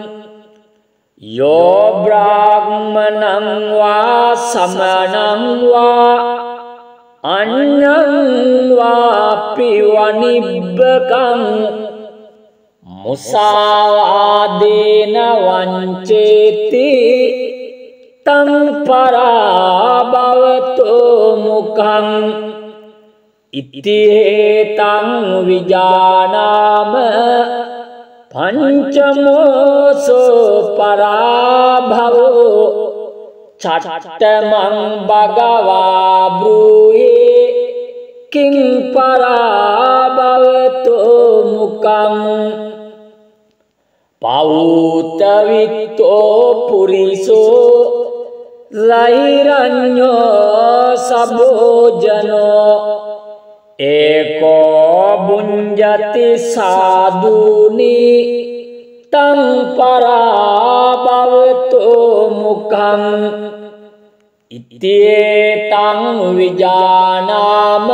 යෝ බ්‍රාහ්මණං වා සමණං වා අඤ්ඤං වාපි වනිබ්බකං මුසාවාදේන වං පංචේති තං පරාභවතෝ මුඛං ඉත්තේතං විජානාම පංචමෝසෝ පරාභවෝ චට්ඨමං භගවා බ්‍රූහි කිං පරාභවතෝ මුඛං පෞතවිත්තෝ පුරිසෝ ලෛරඤ්ඤෝ සබෝජනෝ ඒකෝ බුඤ්ජති සාදුනි තං පරාභවතෝ මුඛං ඉත්තේතං විජානාම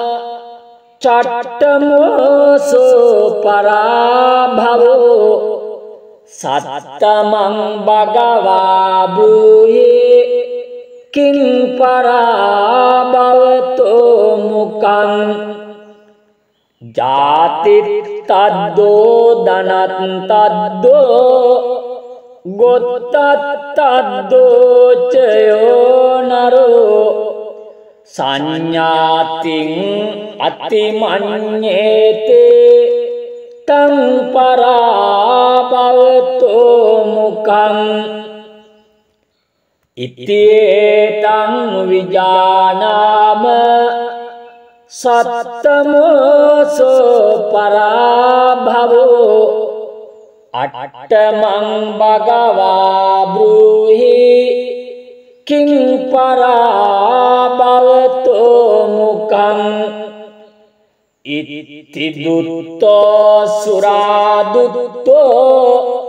චට්ඨමෝසෝ පරාභවෝ සත්තමං භගවා බ්‍රූහි කිං පරාභවතෝ මුඛං ජාතිත්තද්දෝ ධනත්තද්දෝ ගොත්තත්තද්දෝ චයෝ නරෝ සංඥාතින් අතිමඤ්ඤේතේ තං පරාභවතෝ මුඛං ඉත්තේතං විජානාම සත්තමෝසෝ පරාභවෝ අට්ඨමං භගවා බ්‍රූහි කිං පරාභවතෝ මුඛං ඉත්ති දුත්තෝ සුරාදුත්තෝ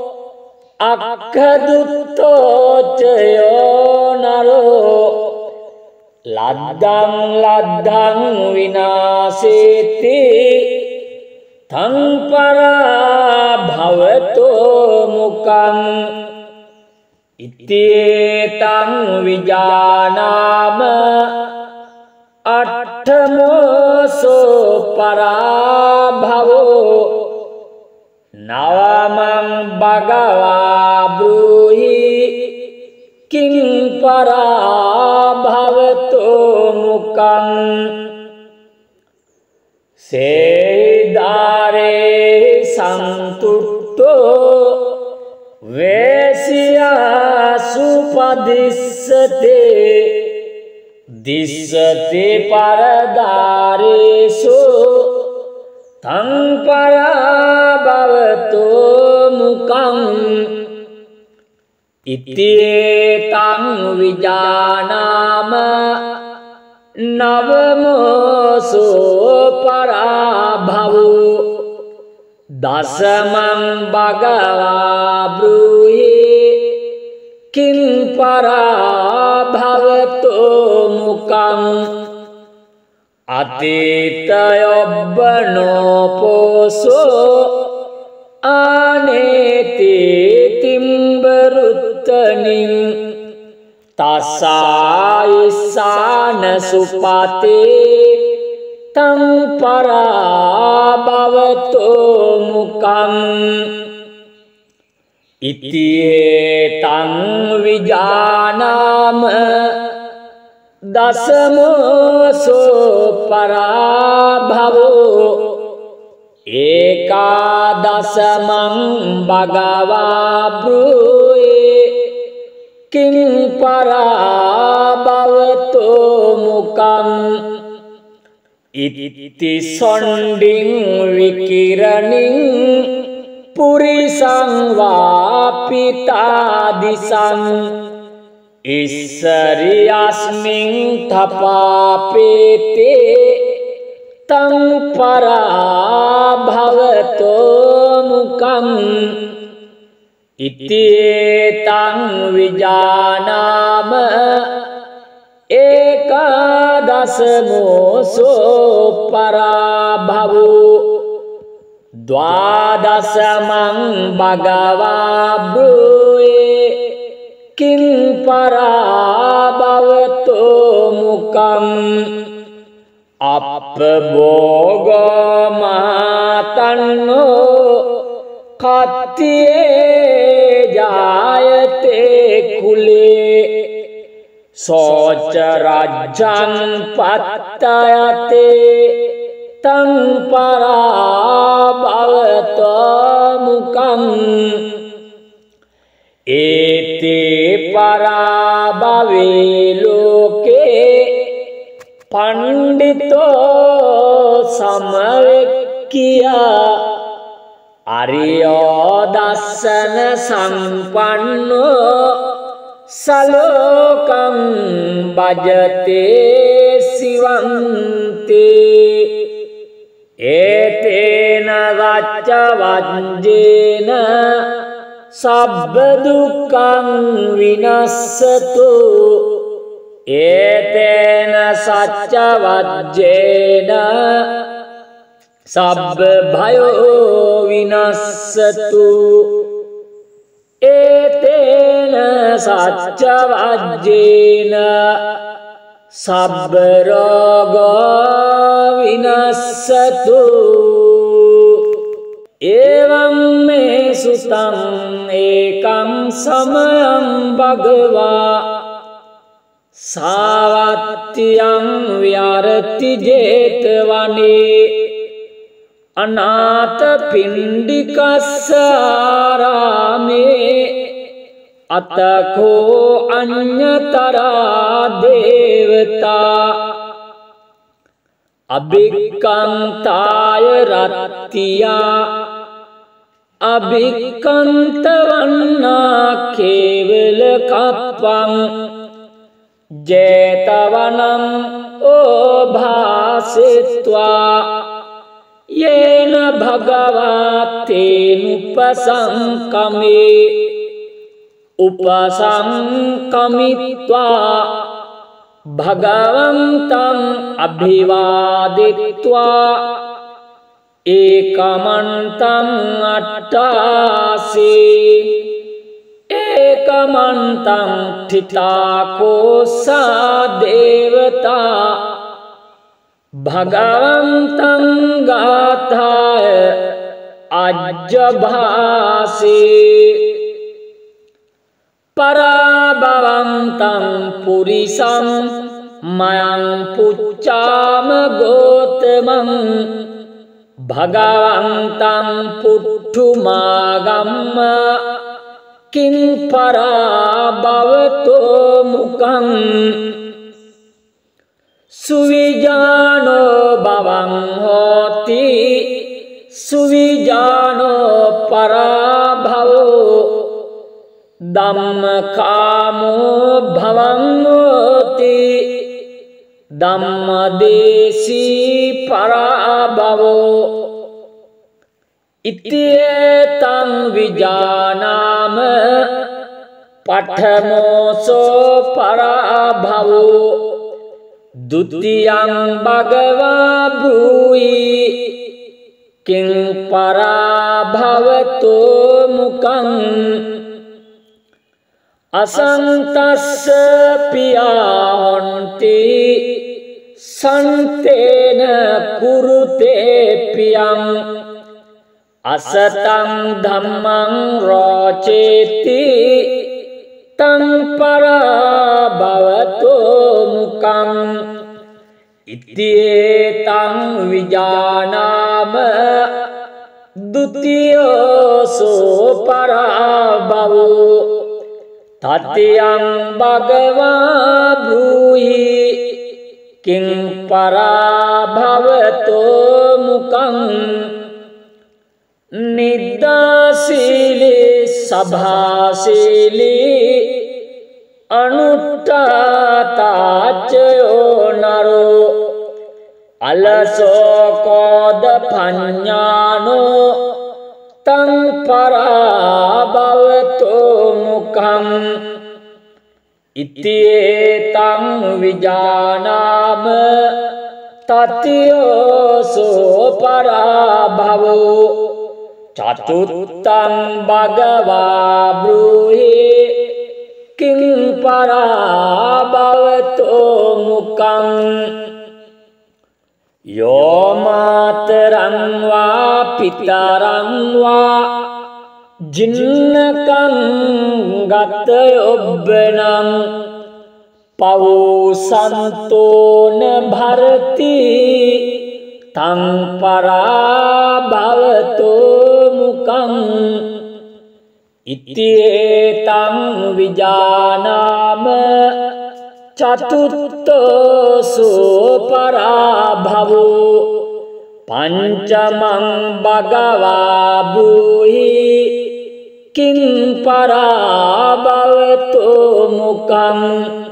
අක්ඛදුත්තෝ චයෝ නරෝ ලද්දං ලද්දං විනාසේති තං පරාභවතෝ මුඛං ඉත්තේතං විජානාම අට්ඨමෝසෝ පරාභවෝ නවමං භගවා බ්‍රූහි කිං පරාභවතෝ මුඛං සේදාරේ සන්තුට්ඨෝ වේසියා සුපදිස්සතේ දිස්සති පරදාරේසු තං පරාභවතෝ මුඛං ඉත්තේතං විජානාම නවමෝසෝ පරාභවෝ දසමං භගවා බ්‍රූහි කිං පරාභවතෝ මුඛං අතීතයොබ්බනෝ පෝසෝ ආනේති තිම්බරුත්තනින් තස්සායිසාන සුපතේ තං පරාභවතෝ මුඛං ඉත්තේතං විජානාම දසමෝසෝ පරාභවෝ ඒකාදසමං භගවා බ්‍රූහි කිං පරාභවතෝ මුඛං ඉත්ති සොණ්ඩින් විකිරණින් පුරිසං වාපිතාදිසං ඉස්සරියස්මින් තපාපේතේ තං පරාභවතෝ මුඛං ඉත්තේතං විජානාම ඒකාදසමෝසෝ පරාභවෝ ද්වාදසමං භගවා බ්‍රූහි කිං පරාභවතෝ මුඛං අප්පභෝගෝ මාතන්නෝ කත්තියේ ජාය කුලේ සෝච රාජ්ජං පත්තයතේ තං පරාභවතෝ මුකං ඒතේ පරාභවේ ලෝකේ පණ්ඩිතෝ සමවෙක්කියා අරියෝ දස්සන සම්පන්නෝ සලෝකං භජතේ සිවන්තේ ඒතේන වච්ච වජ්ජේන සබ්බ දුක්ඛං විනස්සතු ඒතේන සච්ච වජ්ජේන සබ්බ භයෝ විනස්සතු ඒතේන සච්ච වජ්ජේන සබ්බ රෝගෝ විනස්සතු එවං මේ සුතං ඒකං සමයං භගවා සාවත්තියං විහරති ජේතවනේ අනාථ පිණ්ඩිකස්ස ආරාමේ අතකෝ අඤ්ඤතරා දේවතා අභික්ඛන්තාය රත්තියා අභික්ඛන්තවන්නා කේවල කප්පං ජේතවනං ඕභාසිත්වා යේන භගවතේනුපසංකමේ උපසංකමිත්වා භගවන්තං අභිවාදිත්වා ඒකමන්තං අට්ඨාසී ඒකමන්තං ඨිතාකෝසා දේවතා භගවන්තං ගාථාය අජ්ජභාසී පරාභවන්තං පුරිසං මයං පුච්චාම ගෝතමං භගවන්තං පුට්ඨුමාගම්ම කිං පරාභවතෝ මුකං සුවිජානෝ භවං හෝති සුවිජානෝ පරාභවෝ ධම්මකාමෝ භවං හෝති ධම්මදේශී පරාභවෝ ඉත්තේතං විජානාම පඨමෝසෝ පරාභවෝ ဒုတိယံ භගවා බ්‍රූහි කිං පරාභවතෝ මුකං අසන්තස්ස පියාහොන්ති සන්තේන කුරුතේ පියං අසතං ධම්මං රෝචේති තං පරාභවතෝ මුකං ඉත්තේතං විජානාම ဒုတိ යෝසෝ පරාභවෝ තතියං භගවා බ්‍රූහි කිං පරාභවතෝ මුකං නිද්දාසීලී සභාසීලී අනුට්ඨාතාචයෝ නරෝ අලසෝ කෝද පඤ්ඤානෝ තං පරාභවතෝ මුඛං ඉත්තේතං විජානාම තතියෝසෝ පරාභවෝ චතුත්තං භගවා බ්‍රූහි කිං පරාභවතෝ මුඛං යෝ මාතරං වා පිතරං වා ජින්නකං ගත ඔබ්බනම් පවුසන්තෝන භරති තං පරාභවතෝ මුකං ඉතිේතං විජානාම චතුත්තෝසෝ පරාභවෝ පංචමං භගවා බ්‍රූහි කිං පරාභවතෝ මුකං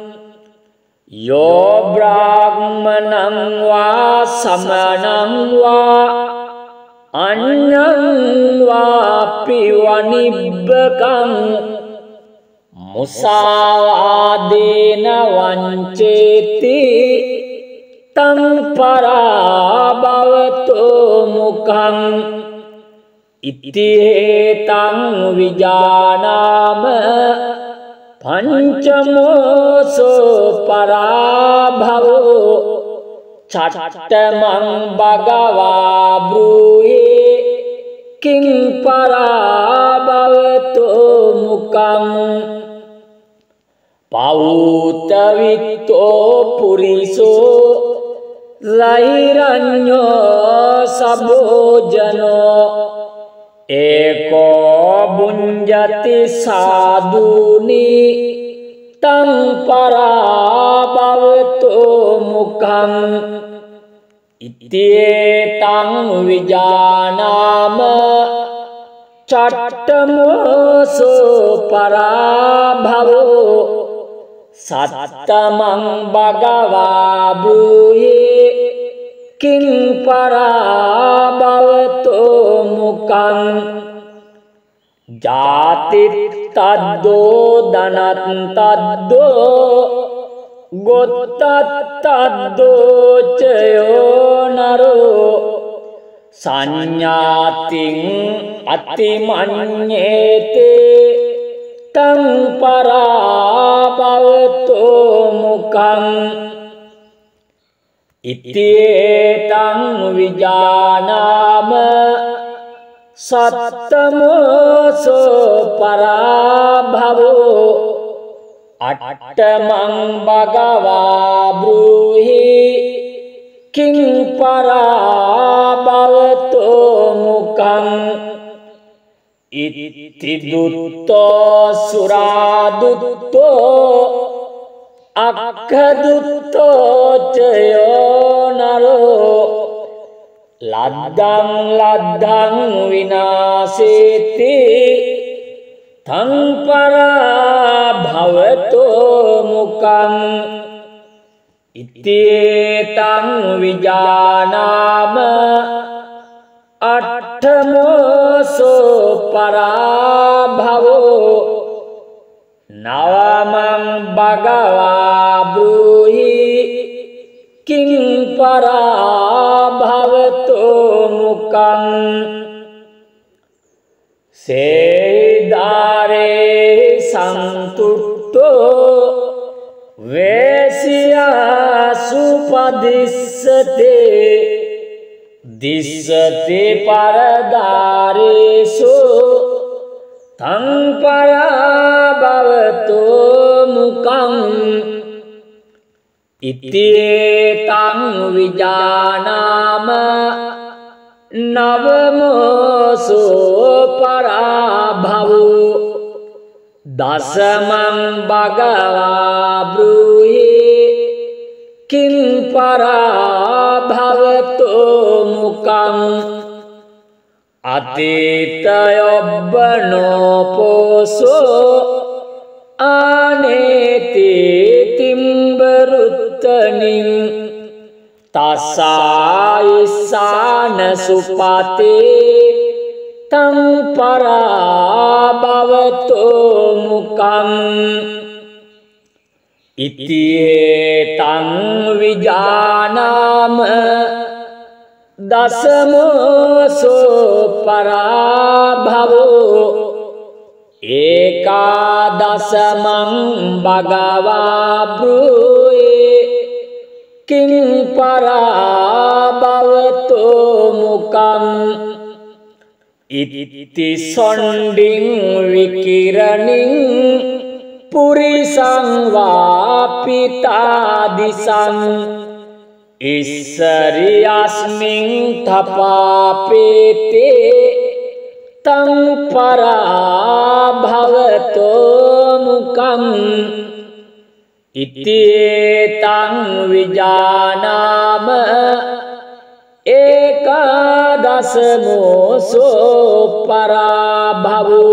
යෝ බ්‍රාහ්මණං වා සමණං වා අඤ්ඤං වාපි වනිබ්බකං මුසාවාදේන වංචේති තං පරාභවතෝ මුකං ඉතිහෙතං විජානාම පංචමෝසෝ පරාභවෝ චට්ඨමං භගවා බ්‍රූහි කිං පරාභවතෝ මුකං පෞතවිත්තෝ පුරිසෝ ලෛරඤ්ඤෝ සබෝජනෝ ඒකෝ බුඤ්ජති සාදුනි තං පරාභවතෝ මුකං ඉතිේතං විජානාම චට්ඨමෝසෝ පරාභවෝ සත්තමං භගවා බ්‍රූහි කිං පරාභවතෝ මුකං ජාතිත්තද්දෝ ධනත්තද්දෝ ගොත්තත්තද්දෝ චයෝ නරෝ සංඥාතින් අතිමඤ්ඤේතේ තං පරාභවතෝ මුකං ඉතිේතං විජානාම සත්තමෝසෝ පරාභවෝ අට්ඨමං භගවා බ්‍රූහි කිං පරාභවතෝ මුකං ඉත්තිදුත්තෝ සුරාදුත්තෝ අක්ඛදුත්තෝ චයෝ නරෝ ලද්දං ලද්දං විනාසේති තං පරාභවතෝ මුකං ඉතිේතං විජානාම අට්ඨමෝසෝ පරාභවෝ නවමං භගවා බ්‍රූහි කිං පරාභවතෝ මුකං සේදාරේ සන්තුට්ඨෝ වේසියා සුපදිස්සතේ දිස්සති පරදාරේසු තං පරාභවතෝ මුකං ඉතිේතං විජානාම නවමෝසෝ පරාභවෝ දසමං භගවා බ්‍රූහි කිං පරාභවතෝ මුකං අතීතයොබ්බනෝ පෝසෝ ආනේති තිම්බරුත්තනින් තසායිසාන සුපතේ තං පරාභවතෝ මුකං ඉතිේතං විජානාම දසමෝසෝ පරාභවෝ ඒකාදසමං භගවා බ්‍රූහි කිං පරාභවතෝ මුකං itti sonding vikiraning purisang vapita disang issariyasming thapapete tang parabhavato mukam itti tang vijanama ekadasamoso parabhavu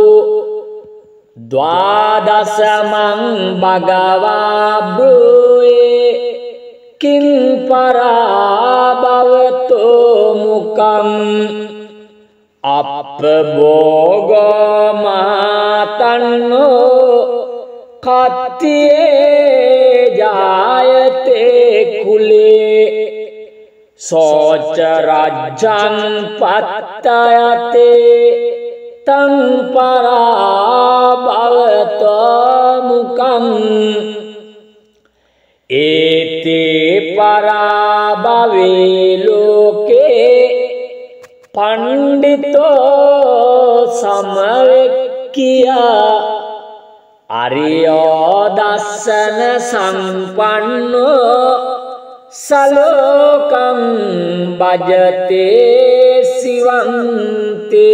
dvadasamang bhagava bruye kim parabhavato mukam appabhoga matanno kattiye jayate kule soca rajang pattayate tang parabhavato mukam ete parabhave loke pandito samavekkiya ariyo dassana sampanno salokam bhajate sivante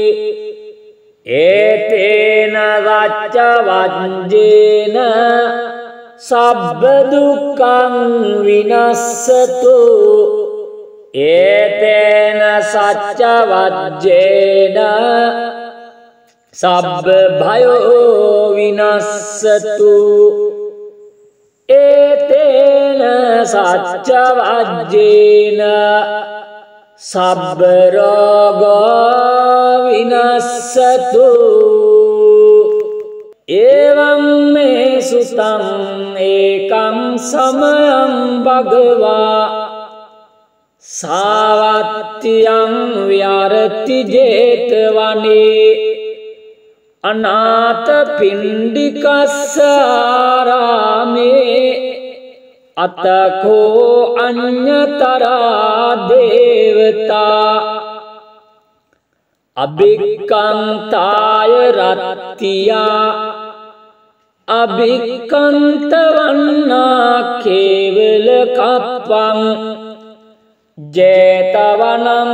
etena vacca vajjena sabba dukkam vinassatu etena sacca vajjena sabba bhayo vinassatu etena sacca vajjena sabba roga vinassatu evam me sutam ekam samayam bhagava savattyam vyarati jetavane anatha pindikasarame atakho anyatara devata abhikantaya rattiya abhikantavanna kevela kappam jetavanam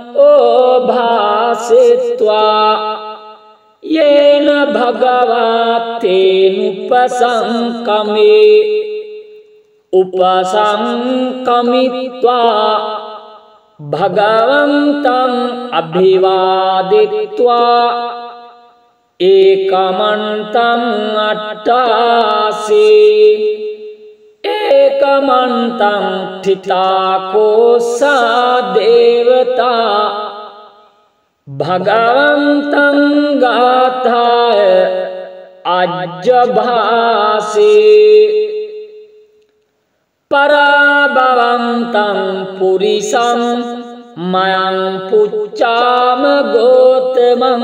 obhasitva yena bhagavate upasankame upasankamitva bhagavantam abhivaditva ekamantam attasi ekamantam thitakosa devata bhagavantam gatha ajjabhasi parabhavantam purisam mayam puccama gotamam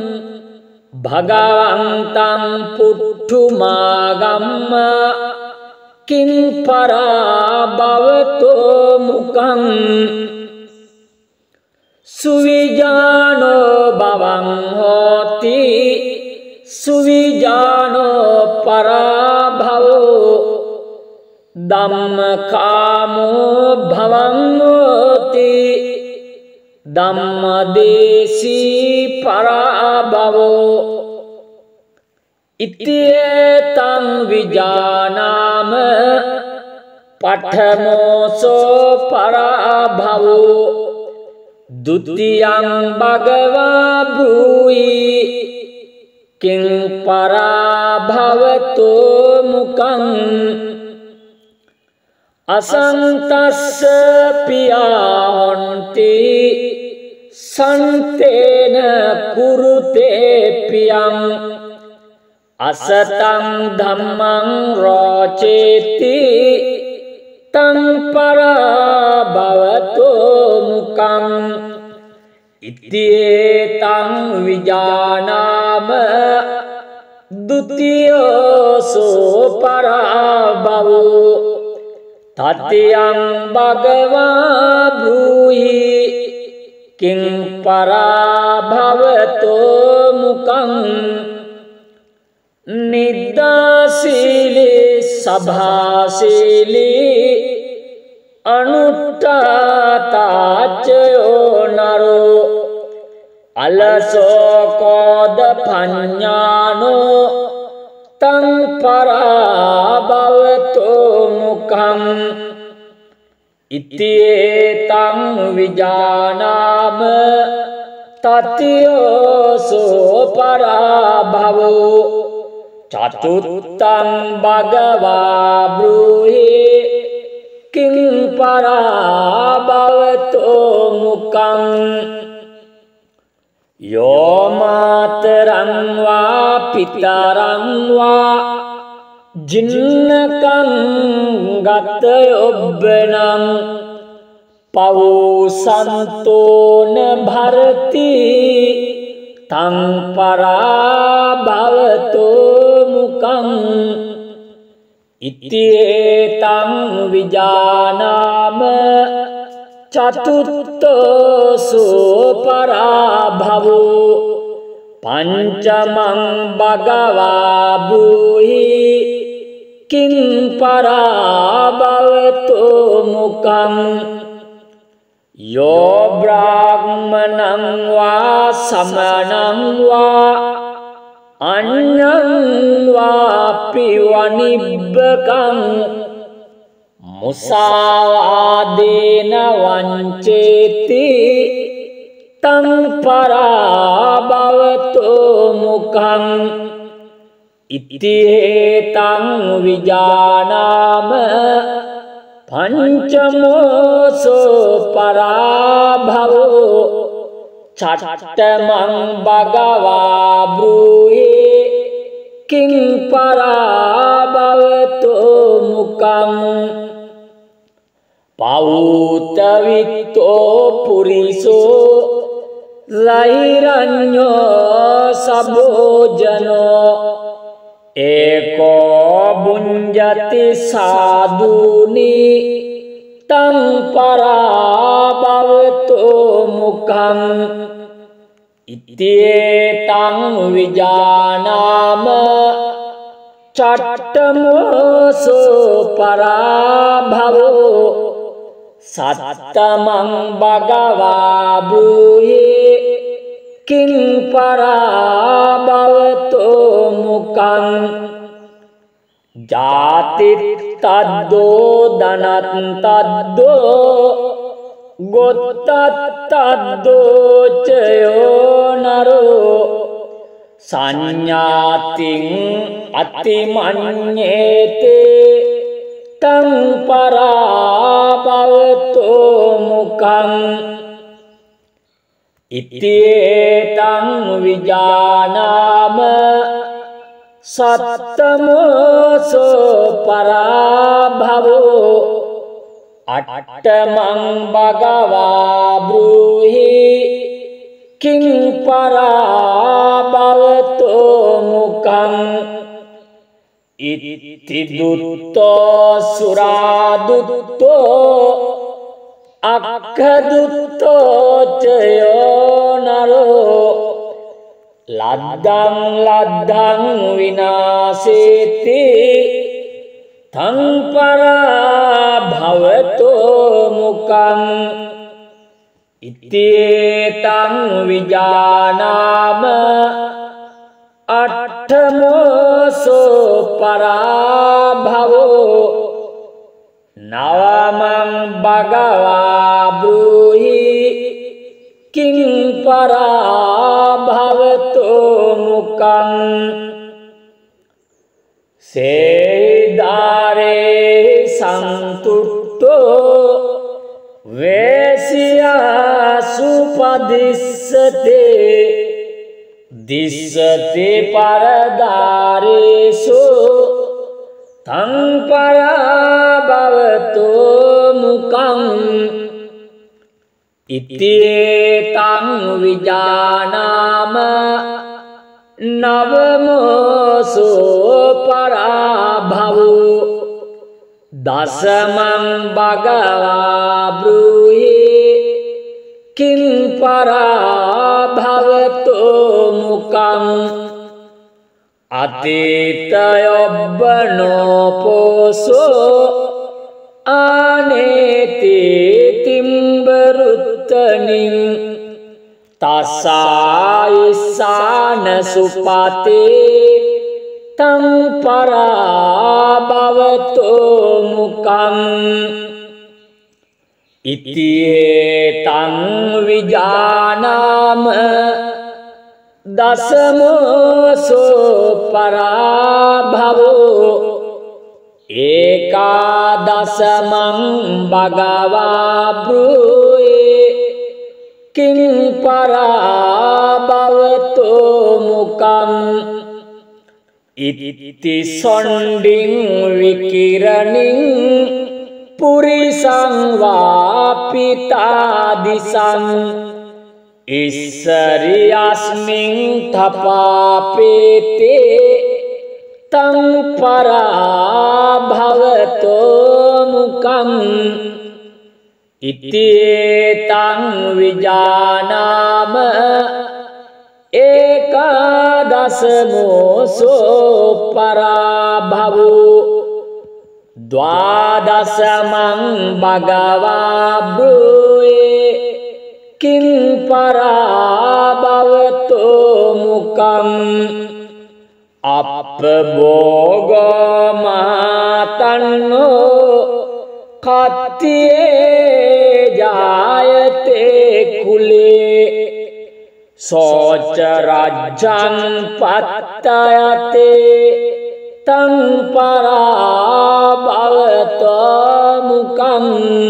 bhagavantam putthumagamma kim parabhavato mukam suvijano bhavam hoti suvijano parabhavo dhammakamo bhavam hoti dhammadesi parabhavo ityetam vijanama pathamoso parabhavo dutiyam bhagava bruyi kim parabhavato mukam asantassa piyahonti santena kurute piyam asatang dhammang roceti tang parabhavato mukam ityetang vijanama dutiyo so parabhavo tatyang bhagava bruhi කිං පරාභවතෝ මුකං නිද්දාසීලී සභාසීලී අනුට්ඨාතාචයෝ නරෝ අලසෝ කෝද පඤ්ඤානෝ තං පරාභවතෝ මුකං ඉතියේතං විජානාම තතියෝසෝ පරාභවෝ චතුත්තං භගවා බ්‍රූහි කිං පරාභවතෝ මුකං යෝ මාතරං වා පිතරං වා ජින්නකං ගතයොබ්බනං පවුසන්තෝන භරති තං පරාභවතෝ මුකං ඉතියේතං විජානාම චතුත්තෝසෝ පරාභවෝ පංචමං භගවා බ්‍රූහි කිං පරාභවතෝ මුකං යෝ බ්‍රාහ්මණං වා සමණං වා අඤ්ඤං වාපි වනිබ්බකං මුසාවාදේන වංචේති තං පරාභවතෝ මුකං ඉතිහේතං විජානාම පංචමෝසෝ පරාභවෝ චට්ඨමං භගවා බ්‍රූහි කිං පරාභවතෝ මුකං පෞතවිත්තෝ පුරිසෝ ලහිරඤ්ඤෝ සබෝජනෝ ඒකෝ බුඤ්ජති සාදුනි තං පරාභවතෝ මුකං ඉතියේතං විජානාම චට්ඨමෝසෝ පරාභවෝ සත්තමං භගවා බ්‍රූහි කිං පරාභවතෝ මුකං ජාතිත්තද්දෝ ධනත්තද්දෝ ගොත්තත්තද්දෝ චයෝ නරෝ සංඥාතින් අතිමඤ්ඤේතේ තං පරාභවතෝ මුකං ඉතියේතං විජානාම සත්තමෝසෝ පරාභවෝ අට්ඨමං භගවා බ්‍රූහි කිං පරාභවතෝ මුකං ඉත්ති දුත්තෝ සුරාදුත්තෝ අක්ඛදුත්තෝ චයෝ නරෝ ලද්දං ලද්දං විනාශේති තං පරාභවතෝ මුකං ඉත්තේතං විජානාම අට්ඨමෝසෝ පරාභවෝ නවමං භගවා බ්‍රූහි කිං පරාභවතෝ මුකං සේදාරේ සන්තුට්ඨෝ වේසියා සුපදිස්සතේ දිස්සති පරදාරේසු තං පරාභවතෝ මුකං ඉත්තේතං විජානාම නවමෝසෝ පරාභවෝ දසමං භගවා බ්‍රූහි කිං පරාභවතෝ මුකං අතීතයොබ්බනෝ පෝසෝ ආනේති තිම්බරුත්තනින් තසායිසාන සුපතේ තං පරාභවතෝ මුකං ඉතියේතං විජානාම දසමෝසෝ පරාභවෝ ඒකාදසමං භගවා බ්‍රූයේ කිං පරාභවතෝ මුකං ඉති සොණ්ඩින් විකිරණින් පුරිසං වාපිතාදිසං ඉස්සරියස්මින් තපාපේතේ තං පරාභවතෝ මුකං ඉතියේතං විජානාම ඒකාදසමෝසෝ පරාභවෝ ද්වාදසමං භගවා බ්‍රූයේ කිං පරාභවතෝ මුකං අප්පභෝගෝ මාතන්නෝ කත්තියේ ජායතේ කුලේ සෝච රජ්ජං පත්තයතේ තං පරාභවතෝ මුකං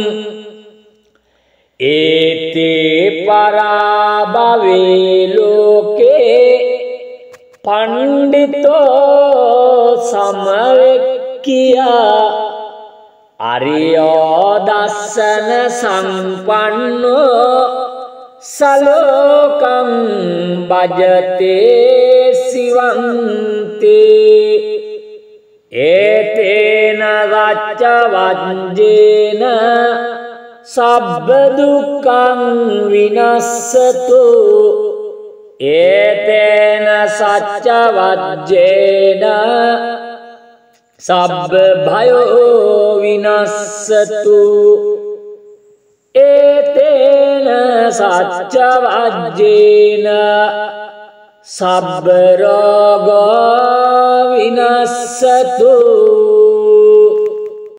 ඒතේ පරාභවේ ලෝකේ පණ්ඩිතෝ සමවෙක්කියා අරියෝ දස්සන සම්පන්නෝ සලෝකං භජතේ සිවන්තේ ඒතේන වච්ච වජ්ජේන සබ්බ දුක්ඛං විනස්සතු ඒතේන සච්ච වජ්ජේන සබ්බ භයෝ විනස්සතු ඒතේන සච්ච වජ්ජේන සබ්බ රෝගෝ විනස්සතු